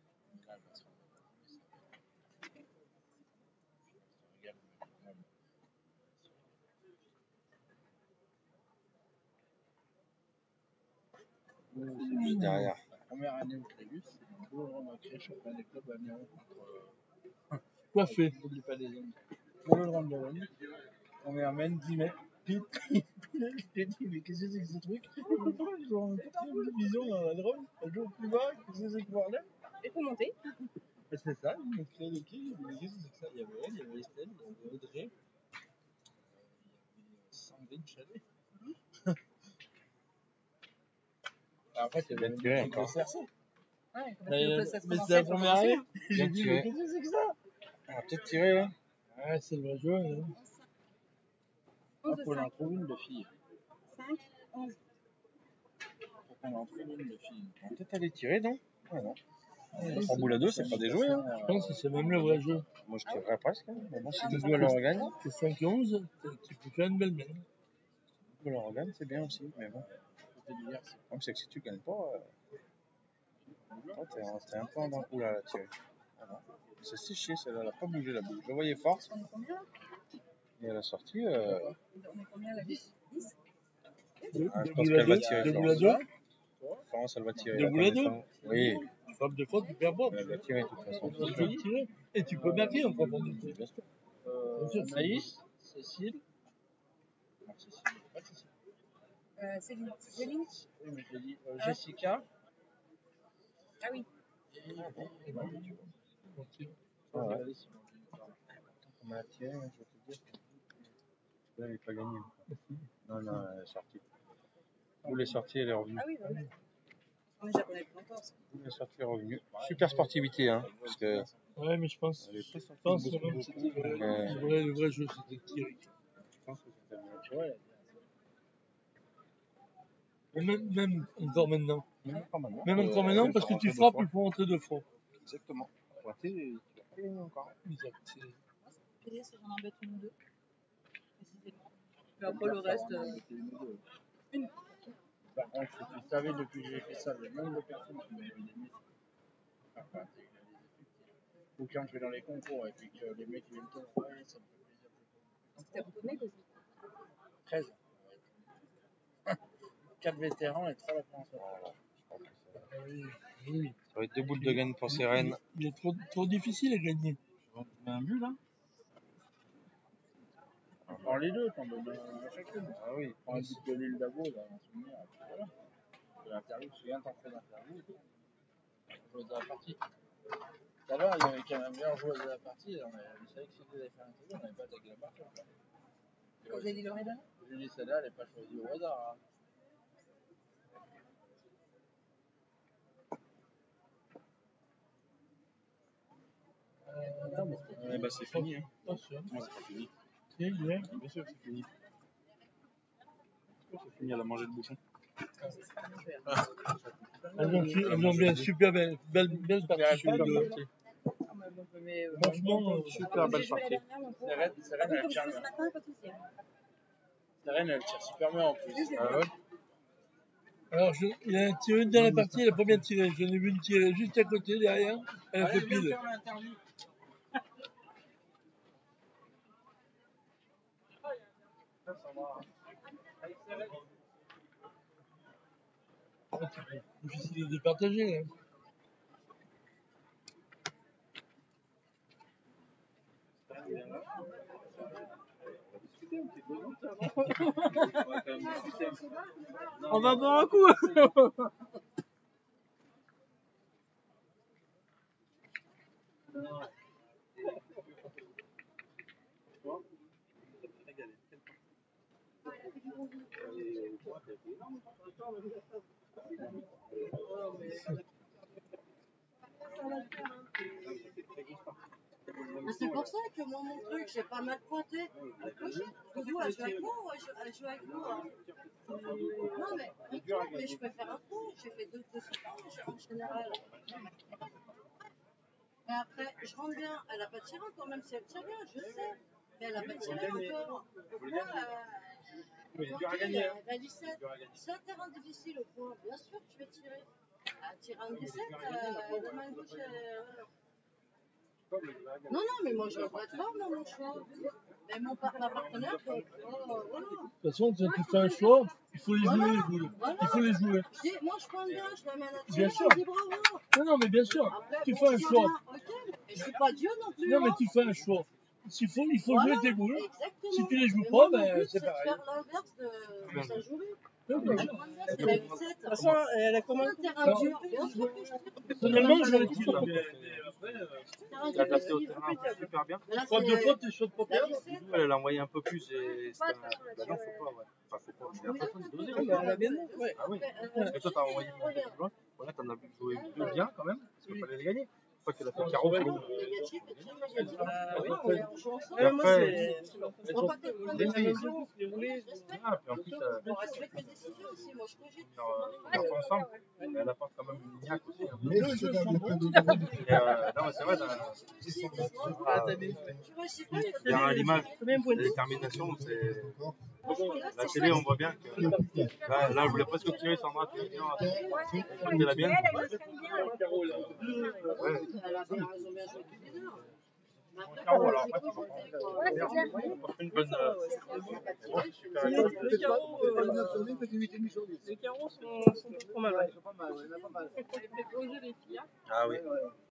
Juste derrière.
La première année au Crébus, c'est un beau rendre à créer champion des clubs à Néron contre.
Coiffé.
N'oublie pas les hommes. Pour le Grand Ballon, on est à même dix mètres. Puis, j'ai dit, mais qu'est-ce que c'est que ce truc? Ils ont une quatrième division dans la Drôme, elle joue au plus bas, qu'est-ce que c'est que ce bordel?
Il faut monter.
C'est ça, ils m'ont créé l'équipe, j'ai dit, mais qu'est-ce que c'est que ça? Il y avait elle, il y avait Estelle, il y avait Audrey, il y avait Sandrine Chalet. Après, il y avait
Bien tiré,
une équipe de
encore.
C R C.
Ouais,
Mais,
mais ça se
mais
commence
c'est
à
la première année.
Bien
J'ai dit,
tiré.
mais qu'est-ce que c'est que ça?
On va peut-être tirer, là.
Ah, c'est le vrai jeu. Hein.
Il faut en trouver une de fille.
cinq, onze.
Faut qu'on en trouve une de fille.
On va peut-être aller tirer, non? Ouais, non. trois boules à deux, c'est pas déjoué, hein.
Je pense que c'est même le vrai jeu.
Moi, je tirerais presque. Hein. Mais bon, si Doudou, elle le regagne.
C'est cinq et onze, tu peux faire une belle main.
Doudou, elle le regagne, c'est bien aussi. Mais bon. Le problème, c'est que si tu gagnes pas, euh... toi, t'es un, t'es un peu en d'un coup, là, à la tirer. Voilà. C'est séché, celle-là, elle a pas bougé la boule. Je la voyais forte.
On est combien?
Et elle a sorti. Euh...
On est combien là? dix?
Deux
Ah, je
deux
pense
boules à
qu'elle va
deux.
tirer,
Deux boules à
Florence.
deux.
Florence, elle va tirer.
Deux
là,
boules à
comme
deux.
ça. Oui,
Tu frappes deux fois, tu perds pas.
elle va tirer, de toute façon.
Tu peux tirer. Et tu peux marquer en frappant deux fois.
Bien sûr.
Euh, Naïs, Cécile. Non, Cécile, pas Cécile.
Euh, Céline. Céline?
Oui, mais je l'ai dit. Euh, Jessica.
Ah oui.
Ok.
Ah ouais.
Regardez si
On m'a attiré, hein, je vais te dire. Là, elle n'est pas gagnée. Non, non, elle est sortie. Vous les sortie, elle est revenue.
Ah oui, bah oui. On est japonais pour longtemps.
Vous les sortie, elle est revenue. Super sportivité, hein. Parce que
Ouais, mais je pense,
elle est pas
je
sortie
pense
beaucoup,
même que
beaucoup,
c'était le,
mais
le vrai, le vrai jeu, c'était Thierry.
je pense que c'était un naturel.
Et même, même encore maintenant.
Même encore maintenant.
Même
euh,
encore
elle
maintenant,
vient de
parce
se
que tu
rentrer deux
frappes,
fois.
il faut rentrer deux fois.
Exactement. Pointé, tu l'as pas gagné encore.
Exact. C'est-
Moi, ça me fait plaisir si j'en embête une ou deux. Précisément. Mais après, le reste. euh, Une.
Par contre, je tu savais depuis que j'ai fait ça, le nombre de personnes qui m'avaient aimé. Enfin, intégrer les effectifs. Ou quand je vais dans les concours et puis que les mecs viennent tous, ouais, ça me fait plaisir.
C'était beaucoup de mecs aussi.
treize. quatre vétérans et trois la France.
Ah oui, oui.
Ça va être deux boules de gagne pour Sérène.
Il est trop, trop difficile à gagner.
On met un but là. Alors les deux, t'en donnes un à chacune.
Ah oui.
Prends un but de l'île d'Abo, là, un souvenir. Et puis voilà. De l'interview, je me souviens, t'en fais l'interview. Joueuse de la partie. Tout à l'heure, il y avait quand même meilleure joueuse de la partie. On avait, vous savez que si vous avez fait un interview, on n'avait pas attaqué la partie.
Vous avez dit Loredana?
Julie, celle-là, elle n'est pas choisie au hasard. Hein.
Euh,
Ouais, bah c'est fini. Hein.
Attention.
Non, c'est pas fini.
Tiens, bien.
Bien sûr que c'est fini. C'est fini, elle a mangé le bouchon.
Elles ont, su- elles ont bien super belle, belle, belle partie.
Super
Super
belle
partie.
Mais, euh,
Franchement, euh,
Super belle
j'ai joué la
partie.
dernière, mon pauvre.
Sérène, Sérène,
Comme
elle
je
tire
fais ce
bien.
matin, pas de souci.
Sérène, elle tire super bien en plus.
Ah ouais.
alors, je, il a tiré une dernière partie, elle a pas bien tiré. Je l'ai vu une tirer juste à côté, derrière. Elle a fait
Allez, viens
pile.
faire l'interview.
Difficile de partager. Hein.
On va boire un coup.
C'est pour ça que moi, mon truc, j'ai pas mal pointé. Vous, elle joue avec moi ou elle joue avec vous hein? Non, mais, mais je peux faire un coup. J'ai fait deux deux secondes en général. Mais après, je rentre bien. Elle a pas tiré encore, même si elle tire bien, je sais. Mais elle a pas tiré encore. Pourquoi euh, okay, la dix-sept, c'est un terrain difficile au point. Bien sûr que tu vas tirer. À tirer un dix-sept, euh, la main gauche. Euh, Non, non, mais moi je regrette pas dans mon choix. Mais mon par- ma partenaire, donc, oh, voilà.
De toute façon, quand tu fais un choix, il faut les jouer, les boules.
Voilà.
Il faut les jouer.
Je dis, moi je pointe bien, je l'amène à tirer,
Bien sûr.
on dit bravo.
Non, non, mais bien sûr.
Après,
Tu
bon,
fais un
je tire
choix.
bien, ok, mais je suis pas Dieu non plus.
Non, mais
hein.
tu fais un choix. S'il faut, il faut
Voilà.
jouer tes boules.
Exactement.
Si tu les joues
Mais
pas,
moi, mon
ben
but,
c'est
de
pareil.
faire l'inverse de, de sa jouée.
Oui, bien
Elle
sûr.
pointe bien, c'est la dix-sept.
De toute façon, elle a combien
Un terrain
Alors,
dur, bien sûr que je tire.
Personnellement, j'aurais tiré.
Terrain
Elle a adapté au
difficile.
terrain super bien.
Mais là,
Frappe de
c'est
faute, tu sautes pas
la
bien.
dix-sept.
Elle, elle a envoyé un peu plus et c'était un... Bah non, faut pas, ouais. Enfin, faut pas. Mais après, faut se doser.
Ah, bah, elle a bien joué, ouais.
Ah oui. Parce que toi, t'as envoyé un peu plus loin. Voilà, t'en as joué deux bien quand même. Parce qu'il fallait les gagner. Une fois qu'elle a fait carreau,
Ah
c'est
non,
bon.
négatif et très négatif.
Ah, oui.
On est- on joue ensemble.
Ouais, moi,
Après,
c'est.
Je vois pas que prendre
les
des
filles.
décisions.
Les roulés.
Je respecte.
Ah, puis en plus, euh,
On respecte mes décisions aussi. Moi, je cogite.
on est euh, ensemble. Mais elle apporte quand même une lignac aussi. Hein.
Messieurs, dames, le cadeau de
Et, euh, non, mais c'est vrai, t'as
Aussi,
ah,
Ah, t'as bien.
tu vois, je sais pas.
il y a l'image,
Combien de points
la détermination, c'est.
Franchement, là,
La
c'est
télé,
chouette.
on voit bien que. Là, là, je voulais presque tirer Sandra, tu dis non, c'était la mienne. Ouais.
Elle a bien raison, bien joué tous les deux. Mais après,
Carreau,
quand
alors,
j'ai
après,
cogité,
on
quoi.
fait une bonne. euh,
C'est les, les carreaux, euh, les carreaux sont, sont pas trop mal. Ouais.
Elle fait plonger les filles.
Ah oui.